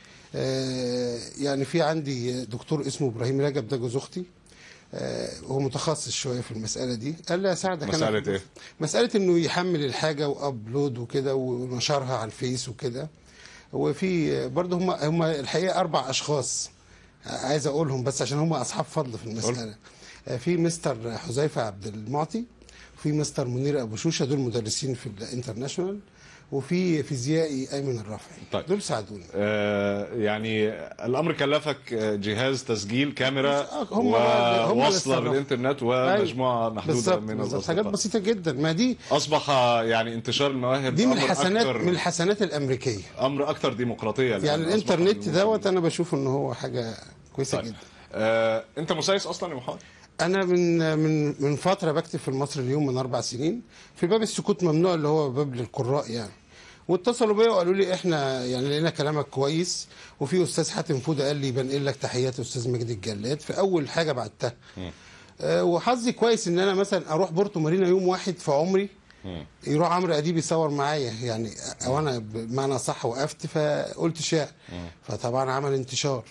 يعني في عندي دكتور اسمه ابراهيم رجب، ده جوز اختي، هو متخصص شويه في المساله دي، قال لي اساعدك. مساله ايه؟ مساله انه يحمل الحاجه وابلود وكده ونشرها على الفيس وكده. وفي برضه هم هم الحقيقه اربع اشخاص عايز اقولهم بس عشان هم اصحاب فضل في المساله. في مستر حذيفه عبد المعطي، في مستر منير ابو شوشه، دول مدرسين في الانترناشونال، وفي فيزيائي ايمن الرافعي. طيب. دول ساعدوني. آه يعني الامر كلفك جهاز تسجيل كاميرا هم ووصله بالانترنت ومجموعه محدوده بالزبط. من بالزبط. الاصدقاء. حاجات بسيطه جدا. ما دي اصبح يعني انتشار المواهب دي من أمر الحسنات أكثر من الحسنات الامريكيه، امر اكثر ديمقراطيه. يعني الانترنت دوت انا بشوف ان هو حاجه كويسه طيب. جدا. آه انت مسيس اصلا يا محمد؟ انا من من من فتره بكتب في المصري اليوم من اربع سنين في باب السكوت ممنوع اللي هو باب للقراء يعني، واتصلوا بيا وقالوا لي احنا يعني لقينا كلامك كويس، وفي استاذ حاتم فوده قال لي بنقل لك تحيات استاذ مجدي الجلاد في اول حاجه بعتها. أه وحظي كويس ان انا مثلا اروح بورتو مارينا يوم واحد في عمري يروح عمرو اديب يصور معايا يعني، او انا بمعنى صح وقفت فقلت شعر فطبعا عمل انتشار.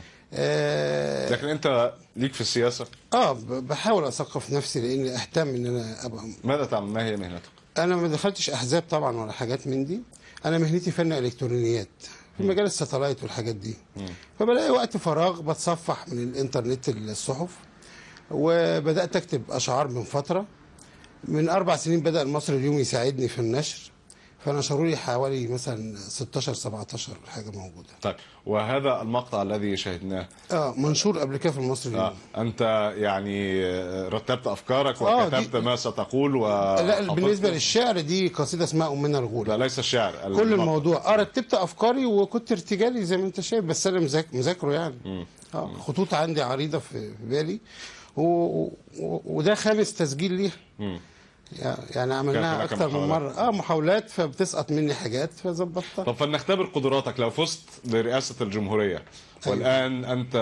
آه لكن انت ليك في السياسه؟ اه بحاول اثقف نفسي لاني اهتم ان انا ابقى. ماذا تعمل؟ ما هي مهنتك؟ انا ما دخلتش احزاب طبعا ولا حاجات من دي، انا مهنتي فن الكترونيات في مجال الساتلايت والحاجات دي. م. فبلاقي وقت فراغ بتصفح من الانترنت الصحف، وبدات اكتب اشعار من فتره. من اربع سنين بدا المصري اليوم يساعدني في النشر، فنشروا لي حوالي مثلا ستاشر سبعتاشر حاجه موجوده. طيب وهذا المقطع الذي شاهدناه اه منشور قبل كده في المصري اليوم. آه. انت يعني رتبت افكارك وكتبت آه ما ستقول و لا بالنسبه للشعر دي قصيده اسمها امنا الغول. لا ليس الشعر كل المقطع. الموضوع اه رتبت افكاري وكنت ارتجالي زي ما انت شايف، بس انا مذاك... مذاكره يعني. م. اه خطوط عندي عريضه في بالي و... و... وده خامس تسجيل ليها. م. يعني عملناها اكتر من مره اه محاولات فبتسقط مني حاجات فظبطتها. طب فلنختبر قدراتك لو فزت برئاسه الجمهوريه والان انت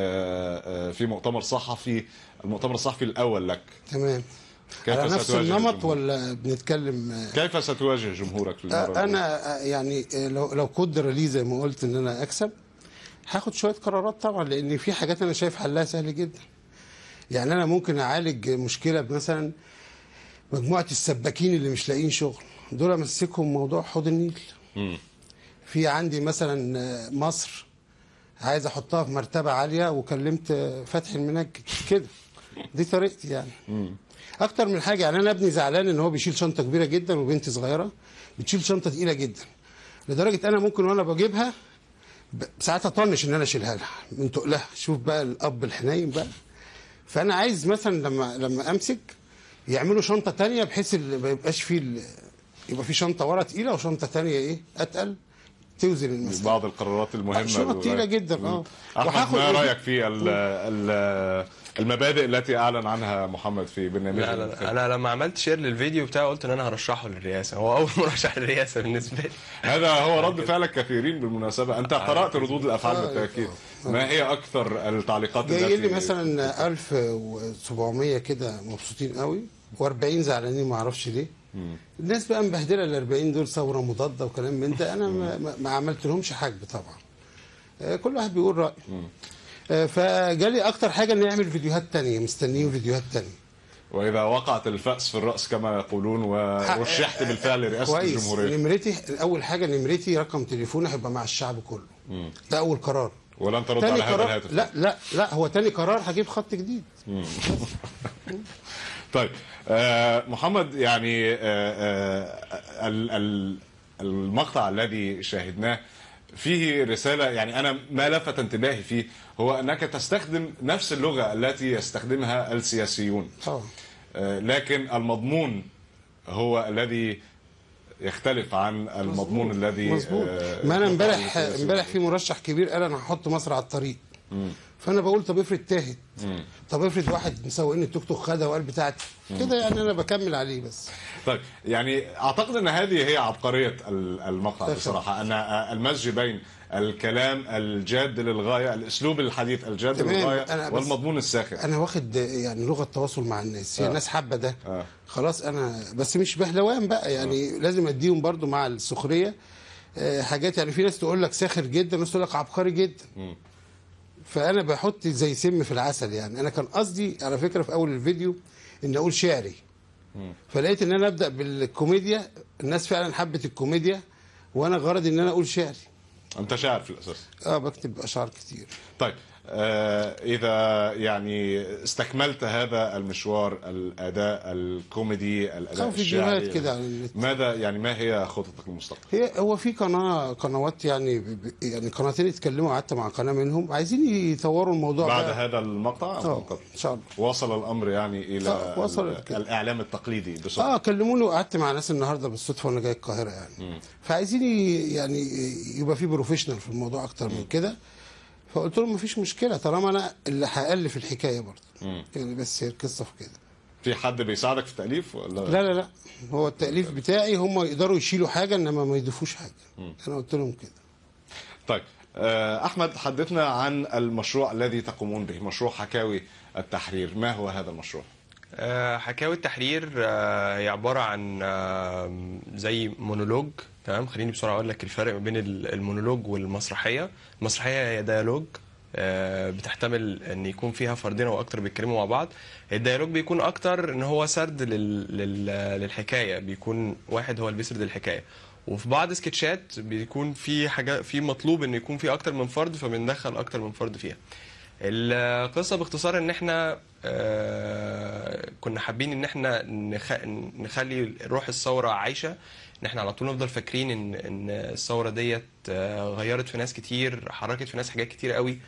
في مؤتمر صحفي، المؤتمر الصحفي الاول لك. تمام. كيف على نفس النمط ولا بنتكلم؟ كيف ستواجه جمهورك في المره؟ انا يعني لو لو قدر لي زي ما قلت ان انا اكسب هاخد شويه قرارات طبعا، لان في حاجات انا شايف حلها سهل جدا. يعني انا ممكن اعالج مشكله مثلا مجموعه السباكين اللي مش لاقيين شغل، دول امسكهم موضوع حوض النيل. م. في عندي مثلا مصر عايز احطها في مرتبه عاليه وكلمت فتحي المنجد كده، دي طريقتي يعني. م. اكتر من حاجه يعني انا ابني زعلان ان هو بيشيل شنطه كبيره جدا وبنتي صغيره بتشيل شنطه ثقيله جدا، لدرجه انا ممكن وانا بجيبها ساعتها اطنش ان انا اشيلها لها من تقلها. شوف بقى الاب الحنين بقى. فانا عايز مثلا لما لما امسك يعملوا شنطه ثانيه بحيث ما يبقاش فيه، يبقى في شنطه ورا ثقيله وشنطه ثانيه ايه اتقل توزن المسافه. بعض القرارات المهمه شنطه ثقيله جدا. اه احمد ما رايك في ال ال المبادئ التي اعلن عنها محمد في برنامجه؟ لا لا انا لما عملت شير للفيديو بتاعه قلت ان انا هرشحه للرئاسه، هو اول مرشح للرئاسه بالنسبه لي. هذا هو رد فعل كثيرين بالمناسبه، انت قرات ردود الافعال بالتاكيد. ما هي اكثر التعليقات التي جاي لي مثلا ألف وسبعمية كده مبسوطين قوي وأربعين زعلانين ما اعرفش ليه. مم. الناس بقى مبهدله ال أربعين دول ثوره مضاده وكلام من ده، انا ما, ما عملت لهمش حاجه طبعا. آه كل واحد بيقول رايه. آه فجالي اكتر حاجه ان يعمل فيديوهات ثانيه، مستنيين فيديوهات ثانيه. واذا وقعت الفأس في الراس كما يقولون ورشحت بالفعل لرئاسه الجمهوريه. نمرتي اول حاجه نمرتي رقم تليفوني هيبقى مع الشعب كله. مم. ده اول قرار. ولن ترد على هذا الهاتف؟ لا لا لا هو ثاني قرار هجيب خط جديد. طيب آه محمد يعني آه آه المقطع الذي شاهدناه فيه رسالة، يعني أنا ما لفت انتباهي فيه هو أنك تستخدم نفس اللغة التي يستخدمها السياسيون. آه لكن المضمون هو الذي يختلف عن المضمون مزبوط. الذي مظبوط. آه ما أنا امبارح امبارح في مرشح كبير قال أنا هحط مصر على الطريق. م. فانا بقول طب افرض تاهت، طب افرض واحد مسوقني التوك توك خدها وقال بتاعتي كده، يعني انا بكمل عليه بس. طيب يعني اعتقد ان هذه هي عبقريه المقطع بصراحه، ان المزج بين الكلام الجاد للغايه، الاسلوب الحديث الجاد للغايه والمضمون الساخر. انا واخد يعني لغه تواصل مع الناس، هي آه. الناس حابه ده. آه. خلاص انا بس مش بهلوان بقى يعني. آه. لازم اديهم برضو مع السخريه حاجات، يعني في ناس تقول لك ساخر جدا وناس تقول لك عبقري جدا. م. فانا بحط زي سم في العسل يعني. انا كان قصدي على فكره في اول الفيديو ان اقول شعري، فلقيت ان انا ابدا بالكوميديا، الناس فعلا حبت الكوميديا وانا غرضي ان انا اقول شعري. انت شاعر في الاساس؟ اه بكتب اشعار كتير. طيب إذا يعني استكملت هذا المشوار، الأداء الكوميدي، الأداء في فيديوهات الشعري، كده على النت. ماذا يعني ما هي خططك المستقبل؟ هي هو في قناه قنوات يعني ب- يعني قناتين اتكلموا، قعدت مع قناه منهم عايزين يطوروا الموضوع بعد ده. هذا المقطع أو آه، من قبل؟ ان شاء الله. وصل الأمر يعني إلى آه، وصل ال- كده. الإعلام التقليدي بسرعة. اه كلموني وقعدت مع ناس النهارده بالصدفه وانا جاي القاهره يعني. مم. فعايزين ي- يعني يبقى في بروفيشنال في الموضوع اكتر من كده. فقلت لهم مفيش مشكله طالما انا اللي هالف الحكايه برضه. مم. يعني بس هي القصه في كده. في حد بيساعدك في التأليف ولا؟ لا لا لا، هو التاليف بتاعي، هم يقدروا يشيلوا حاجه انما ما يضيفوش حاجه. مم. انا قلت لهم كده. طيب آه، أحمد، حدثنا عن المشروع الذي تقومون به، مشروع حكاوي التحرير. ما هو هذا المشروع؟ آه، حكاوي التحرير آه، هي عبارة عن آه، زي مونولوج. تمام، خليني بسرعة أقول لك الفرق ما بين ال- المونولوج والمسرحية. المسرحية هي ديالوج، آه، بتحتمل ان يكون فيها فردين او اكتر بيتكلموا مع بعض. الديالوج بيكون اكتر ان هو سرد لل... لل... للحكايه، بيكون واحد هو اللي بيسرد الحكايه. وفي بعض سكتشات بيكون في حاجه في مطلوب ان يكون في اكتر من فرد، فبندخل اكتر من فرد فيها. القصه باختصار ان احنا آه، كنا حابين ان احنا نخ... نخلي روح الثوره عايشه، ان احنا على طول نفضل فاكرين ان ان الثوره ديت آه، غيرت في ناس كتير، حركت في ناس حاجات كتير قوي.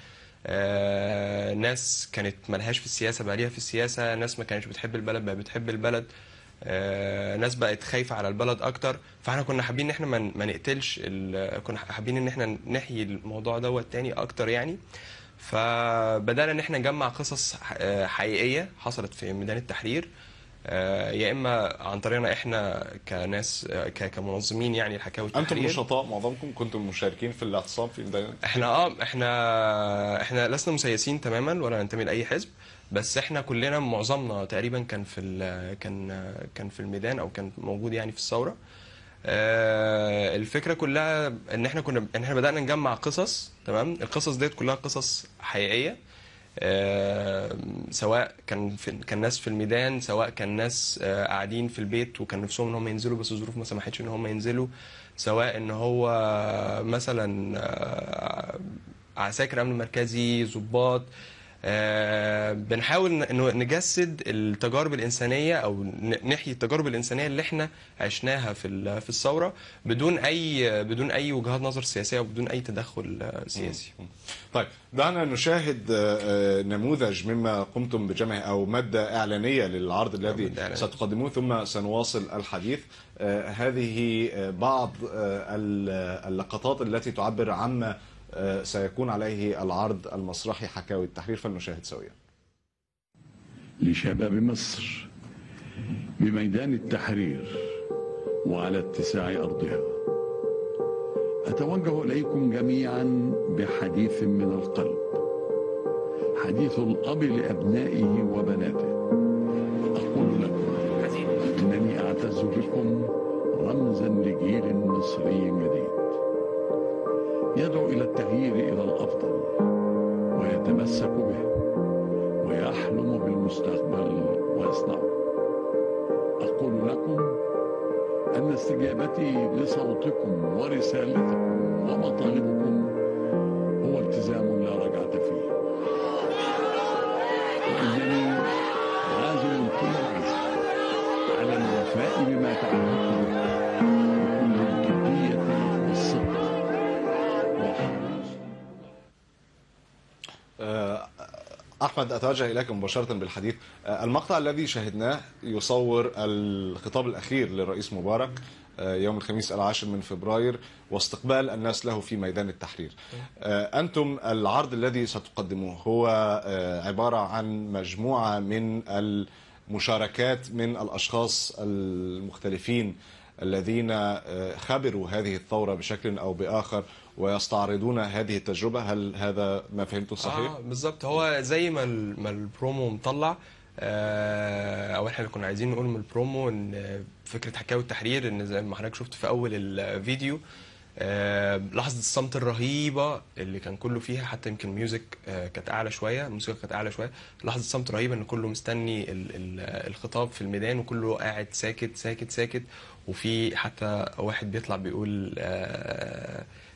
آه، ناس كانت ملهاش في السياسه بقى ليها في السياسه، ناس ما كانتش بتحب البلد بقى بتحب البلد، آه، ناس بقت خايفه على البلد اكتر. فاحنا كنا حابين ان احنا ما ما نقتلش ال- كنا حابين ان احنا نحيي الموضوع دوت تاني اكتر يعني. فبدانا ان احنا نجمع قصص آه، حقيقيه حصلت في ميدان التحرير، آه، يا اما عن طريقنا احنا كناس آه، ك- كمنظمين يعني الحكاوي التحرير. أنتم نشطاء معظمكم كنتم مشاركين في الاعتصام في ميدان؟ احنا اه احنا احنا لسنا مسيسين تماما ولا ننتمي لاي حزب، بس احنا كلنا معظمنا تقريبا كان في ال- كان كان في الميدان او كان موجود يعني في الثوره. آه، الفكره كلها ان احنا كنا ان احنا بدانا نجمع قصص. تمام، القصص ديت كلها قصص حقيقيه، آه، سواء كان في كان ناس في الميدان، سواء كان ناس آه، قاعدين في البيت وكان نفسهم ان هم ينزلوا بس الظروف ما سمحتش ان هم ينزلوا، سواء ان هو مثلا آه، عساكر امن مركزي، ضباط. آه، بنحاول انه نجسد التجارب الانسانيه او ن- نحيي التجارب الانسانيه اللي احنا عشناها في ال- في الثوره بدون اي بدون اي وجهات نظر سياسيه وبدون اي تدخل آه، سياسي. طيب دعنا نشاهد آه، آه، نموذج مما قمتم بجمعه أو مادة إعلانية للعرض الذي مادة إعلانية. ستقدموه، ثم سنواصل الحديث. آه، هذه آه، بعض آه، ال- اللقطات التي تعبر عما آه، سيكون عليه العرض المسرحي حكاوي التحرير، فلنشاهد سويا. لشباب مصر بميدان التحرير وعلى اتساع أرضها، أتوجه إليكم جميعا بحديث من القلب، حديث الأب لأبنائه وبناته. أقول لكم إنني أعتز بكم رمزا لجيل مصري جديد يدعو إلى التغيير إلى الأفضل ويتمسك به ويحلم بالمستقبل ويصنعه. أقول لكم أن استجابتي لصوتكم ورسالتكم ومطالبكم هو التزام لا رجعة فيه، وإنني عازم كل العزم على الوفاء بما تعهدت به بكل الجدية والصدق. أحمد، أتوجه إليك مباشرة بالحديث. المقطع الذي شاهدناه يصور الخطاب الأخير للرئيس مبارك يوم الخميس العاشر من فبراير واستقبال الناس له في ميدان التحرير. أنتم العرض الذي ستقدموه هو عبارة عن مجموعة من المشاركات من الأشخاص المختلفين الذين خبروا هذه الثورة بشكل أو بآخر ويستعرضون هذه التجربة. هل هذا ما فهمته صحيح؟ اه بالظبط، هو زي ما ال- ما البرومو مطلع، آه، او احنا اللي كنا عايزين نقول من البرومو ان فكره حكاوي التحرير، ان زي ما حضرتك شفت في اول الفيديو آه، لحظه الصمت الرهيبه اللي كان كله فيها، حتى يمكن الميوزك آه، كانت اعلى شويه، الموسيقى كانت اعلى شويه، لحظه الصمت رهيبه ان كله مستني ال- ال- الخطاب في الميدان وكله قاعد ساكت ساكت ساكت، وفي حتى واحد بيطلع بيقول آه، ان هو يعني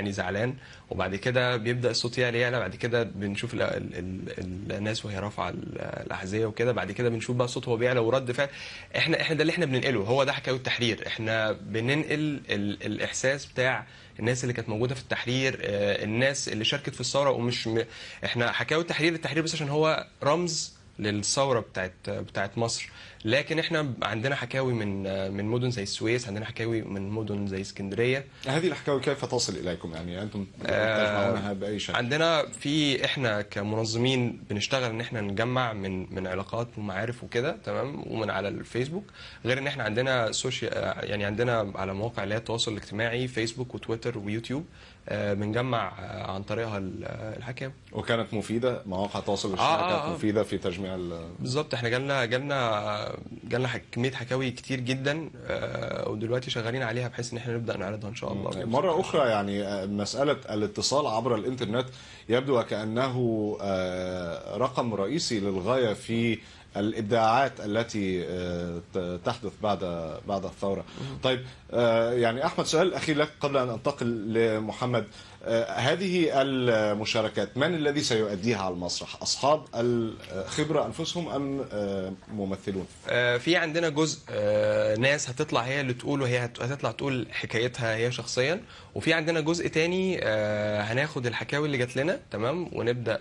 يعني زعلان، وبعد كده بيبدا الصوت يعلى يعلى، بعد كده بنشوف ال ال ال الناس وهي رافعه الاحذيه وكده، بعد كده بنشوف بقى الصوت هو بيعلى ورد فعل. احنا احنا ده اللي احنا بننقله، هو ده حكاوي التحرير. احنا بننقل ال الاحساس بتاع الناس اللي كانت موجوده في التحرير، الناس اللي شاركت في الثوره. ومش م... احنا حكاوي التحرير التحرير بس عشان هو رمز للثوره بتاعت بتاعت مصر، لكن احنا عندنا حكاوي من من مدن زي السويس، عندنا حكاوي من مدن زي اسكندريه. هذه الحكاوي كيف تصل اليكم؟ يعني انتم تجمعونها باي شكل؟ عندنا في احنا كمنظمين بنشتغل ان احنا نجمع من من علاقات ومعارف وكده، تمام، ومن على الفيسبوك، غير ان احنا عندنا سوشيال، يعني عندنا على مواقع اللي هي التواصل الاجتماعي، فيسبوك وتويتر ويوتيوب، بنجمع عن طريقها الحكاوي. وكانت مفيده مواقع التواصل الاجتماعي؟ آه كانت آه مفيده في تجميع بالظبط. احنا جالنا جالنا جالنا كميه حكاوي كتير جدا، ودلوقتي شغالين عليها بحيث ان احنا نبدا نعرضها ان شاء الله. مره اخرى يعني مساله الاتصال عبر الانترنت يبدو وكانه رقم رئيسي للغايه في الابداعات التي تحدث بعد بعد الثوره. طيب يعني احمد، سؤال اخير لك قبل ان انتقل لمحمد. هذه المشاركات من الذي سيؤديها على المسرح؟ اصحاب الخبره انفسهم ام ممثلون؟ في عندنا جزء ناس هتطلع هي اللي تقول، وهي هتطلع تقول حكايتها هي شخصيا، وفي عندنا جزء تاني هناخد الحكاوي اللي جات لنا، تمام، ونبدا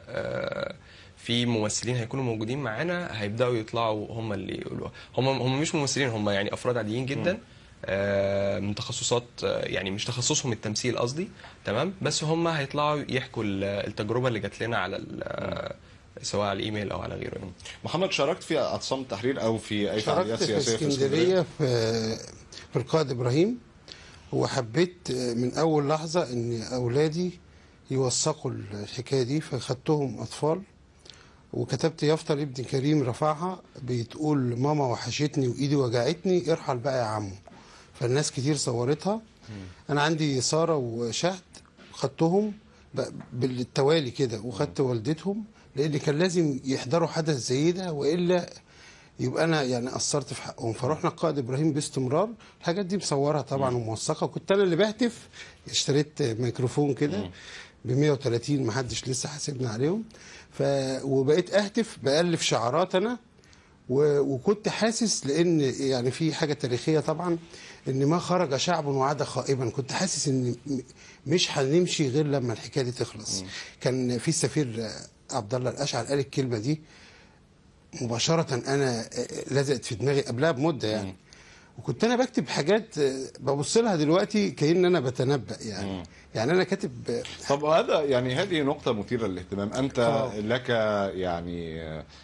في ممثلين هيكونوا موجودين معانا هيبداوا يطلعوا هم اللي يقولوها. هم هم مش ممثلين، هم يعني افراد عاديين جدا من تخصصات، يعني مش تخصصهم التمثيل قصدي، تمام، بس هم هيطلعوا يحكوا التجربه اللي جات لنا على سواء على الايميل او على غيره. محمد، شاركت في اعتصام التحرير او في اي فعاليات سياسيه في اسكندريه في في القائد ابراهيم، وحبيت من اول لحظه ان اولادي يوثقوا الحكايه دي، فخدتهم اطفال وكتبت يافطه لابن كريم رفعها بتقول ماما وحشتني وايدي وجعتني ارحل بقى يا عمو. فالناس كتير صورتها. انا عندي ساره وشهد خدتهم بالتوالي كده، وخدت والدتهم لان كان لازم يحضروا حدث زي ده والا يبقى انا يعني قصرت في حقهم. فروحنا القائد ابراهيم باستمرار، الحاجات دي مصورها طبعا وموثقه، وكنت انا اللي بهتف. اشتريت ميكروفون كده ب مية وتلاتين، ما حدش لسه حاسبنا عليهم، ف وبقيت اهتف بالف شعارات انا، و... وكنت حاسس لان يعني في حاجه تاريخيه طبعا ان ما خرج شعب وعاد خائبا. كنت حاسس ان مش هنمشي غير لما الحكايه دي تخلص. م. كان في السفير عبد الله الاشعل قال الكلمه دي مباشره، انا لزقت في دماغي قبلها بمده يعني. م. وكنت انا بكتب حاجات ببص لها دلوقتي كأن انا بتنبأ يعني. م. يعني انا كاتب. طب هذا يعني هذه نقطة مثيرة للاهتمام. انت أوه. لك يعني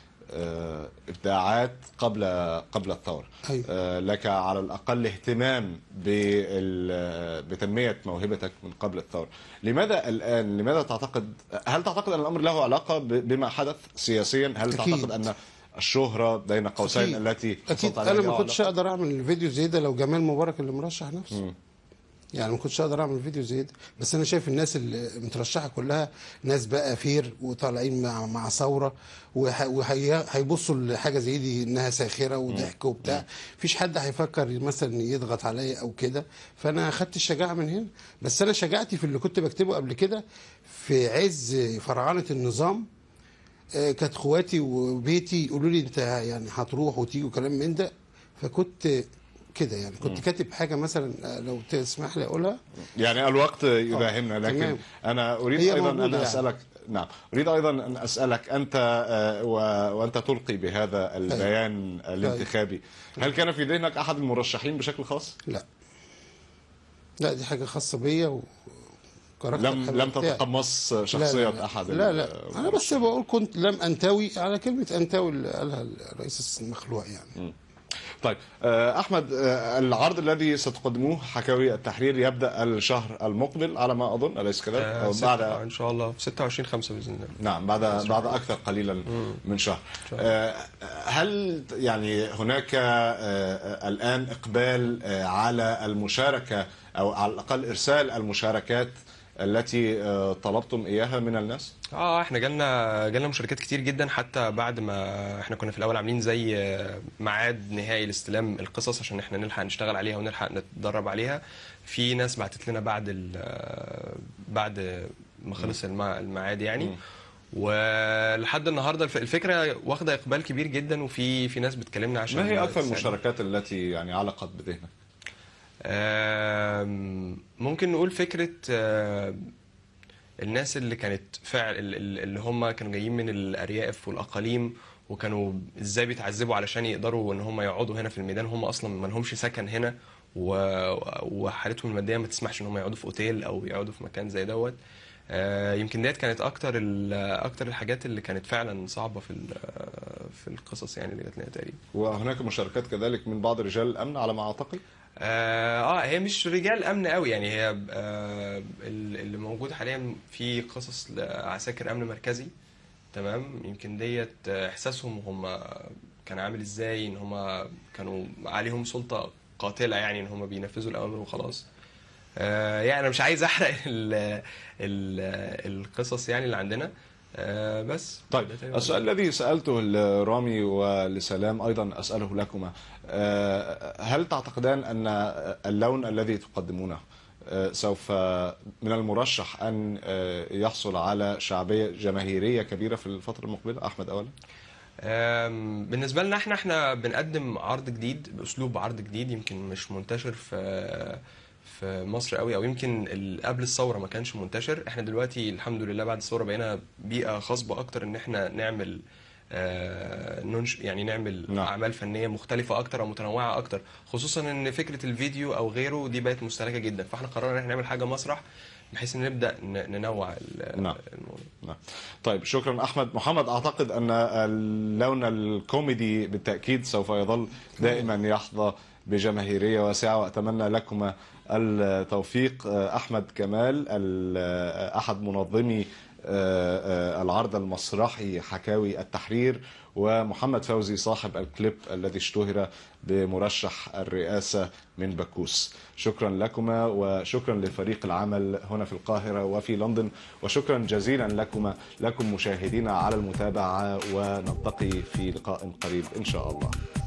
ابداعات قبل قبل الثورة. أيوه. لك على الاقل اهتمام بتنمية موهبتك من قبل الثورة. لماذا الان؟ لماذا تعتقد؟ هل تعتقد ان الامر له علاقة بما حدث سياسيا؟ هل أكيد. تعتقد ان الشهرة بين قوسين أكيد. التي اكيد انا ما كنتش اقدر اعمل فيديو زي ده لو جمال مبارك اللي مرشح نفسه. م. يعني ما كنتش اقدر اعمل فيديو زي ده، بس انا شايف الناس اللي مترشحه كلها ناس بقى فير وطالعين مع مع ثوره، وهيبصوا لحاجه زي دي انها ساخره وضحك وبتاع. مفيش حد هيفكر مثلا يضغط عليا او كده، فانا اخدت الشجاعه من هنا. بس انا شجاعتي في اللي كنت بكتبه قبل كده في عز فرعنه النظام. كانت اخواتي وبيتي يقولوا لي انت يعني هتروح وتيجي وكلام من ده، فكنت كده يعني كنت كاتب حاجه مثلا لو تسمح لي اقولها. يعني الوقت يداهمنا، لكن تمام. انا اريد ايضا ان اسالك يعني. نعم، اريد ايضا ان اسالك انت وانت تلقي بهذا البيان أيوة. الانتخابي، هل كان في ذهنك احد المرشحين بشكل خاص؟ لا لا، دي حاجه خاصه بيا و... لم لم تتقمص شخصيه لا لا احد. لا لا، انا بس بقول كنت لم انتوي على كلمه انتوي اللي قالها الرئيس المخلوع يعني. م. طيب احمد، العرض الذي ستقدموه حكاوي التحرير يبدا الشهر المقبل على ما اظن، اليس كذلك؟ أه بعد ان شاء الله في ستة وعشرين خمسة باذن الله. نعم، بعد بعد اكثر قليلا مم. من شهر. أه هل يعني هناك أه الان اقبال على المشاركه او على الاقل ارسال المشاركات التي طلبتم اياها من الناس؟ اه احنا جالنا جالنا مشاركات كتير جدا، حتى بعد ما احنا كنا في الاول عاملين زي ميعاد نهائي لاستلام القصص عشان احنا نلحق نشتغل عليها ونلحق نتدرب عليها. في ناس بعتت لنا بعد بعد ما خلص المع- الميعاد يعني. ولحد النهارده الف- الفكره واخده اقبال كبير جدا، وفي في ناس بتكلمنا عشان ما هي اكثر تساعدنا. المشاركات التي يعني علقت بذهنك؟ آم، ممكن نقول فكرة آم، الناس اللي كانت فعل ال- اللي هم كانوا جايين من الأرياف والأقاليم، وكانوا ازاي بيتعذبوا علشان يقدروا ان هم يقعدوا هنا في الميدان، هم اصلا ما لهمش سكن هنا، و- وحالتهم الماديه ما تسمحش ان هم يقعدوا في اوتيل او يقعدوا في مكان زي دوت. آه، يمكن ديت كانت اكتر ال- اكتر الحاجات اللي كانت فعلا صعبه في ال- في القصص يعني اللي جات لنا تقريبا. وهناك مشاركات كذلك من بعض رجال الامن على ما اعتقد. اه آه، هي مش رجال امن قوي يعني، هي آه اللي موجود حاليا في قصص لعساكر امن مركزي. تمام. يمكن ديت آه، احساسهم هم كان عامل ازاي، ان هم كانوا عليهم سلطة قاتلة يعني، ان هم بينفذوا الاوامر وخلاص. آه يعني انا مش عايز احرق ال ال القصص يعني اللي عندنا. آه بس طيب السؤال الذي سألته لرامي ولسلام أيضا أسأله لكما، آه، هل تعتقدان أن اللون الذي تقدمونه آه، سوف من المرشح أن آه، يحصل على شعبية جماهيرية كبيرة في الفترة المقبلة؟ أحمد أولا. آم، بالنسبة لنا احنا احنا بنقدم عرض جديد بأسلوب عرض جديد، يمكن مش منتشر في في مصر قوي، او يمكن ال- قبل الثورة ما كانش منتشر. احنا دلوقتي الحمد لله بعد الثورة بقينا بيئة خصبة اكتر ان احنا نعمل آه، ننش يعني نعمل نعم. اعمال فنية مختلفة اكتر او متنوعة اكتر، خصوصا ان فكرة الفيديو او غيره دي بقت مستهلكة جدا، فاحنا قررنا ان احنا نعمل حاجة مسرح بحيث ان نبدأ ن- ننوع ال- نعم. الموضوع. نعم. طيب شكرا أحمد. محمد، أعتقد أن اللون الكوميدي بالتأكيد سوف يظل دائما يحظى بجماهيرية واسعة، وأتمنى لكما التوفيق. أحمد كمال ال- أحد منظمي العرض المسرحي حكاوي التحرير، ومحمد فوزي صاحب الكليب الذي اشتهر بمرشح الرئاسة من بكوس. شكرا لكما، وشكرا لفريق العمل هنا في القاهرة وفي لندن، وشكرا جزيلا لكما لكم مشاهدينا على المتابعة، ونلتقي في لقاء قريب إن شاء الله.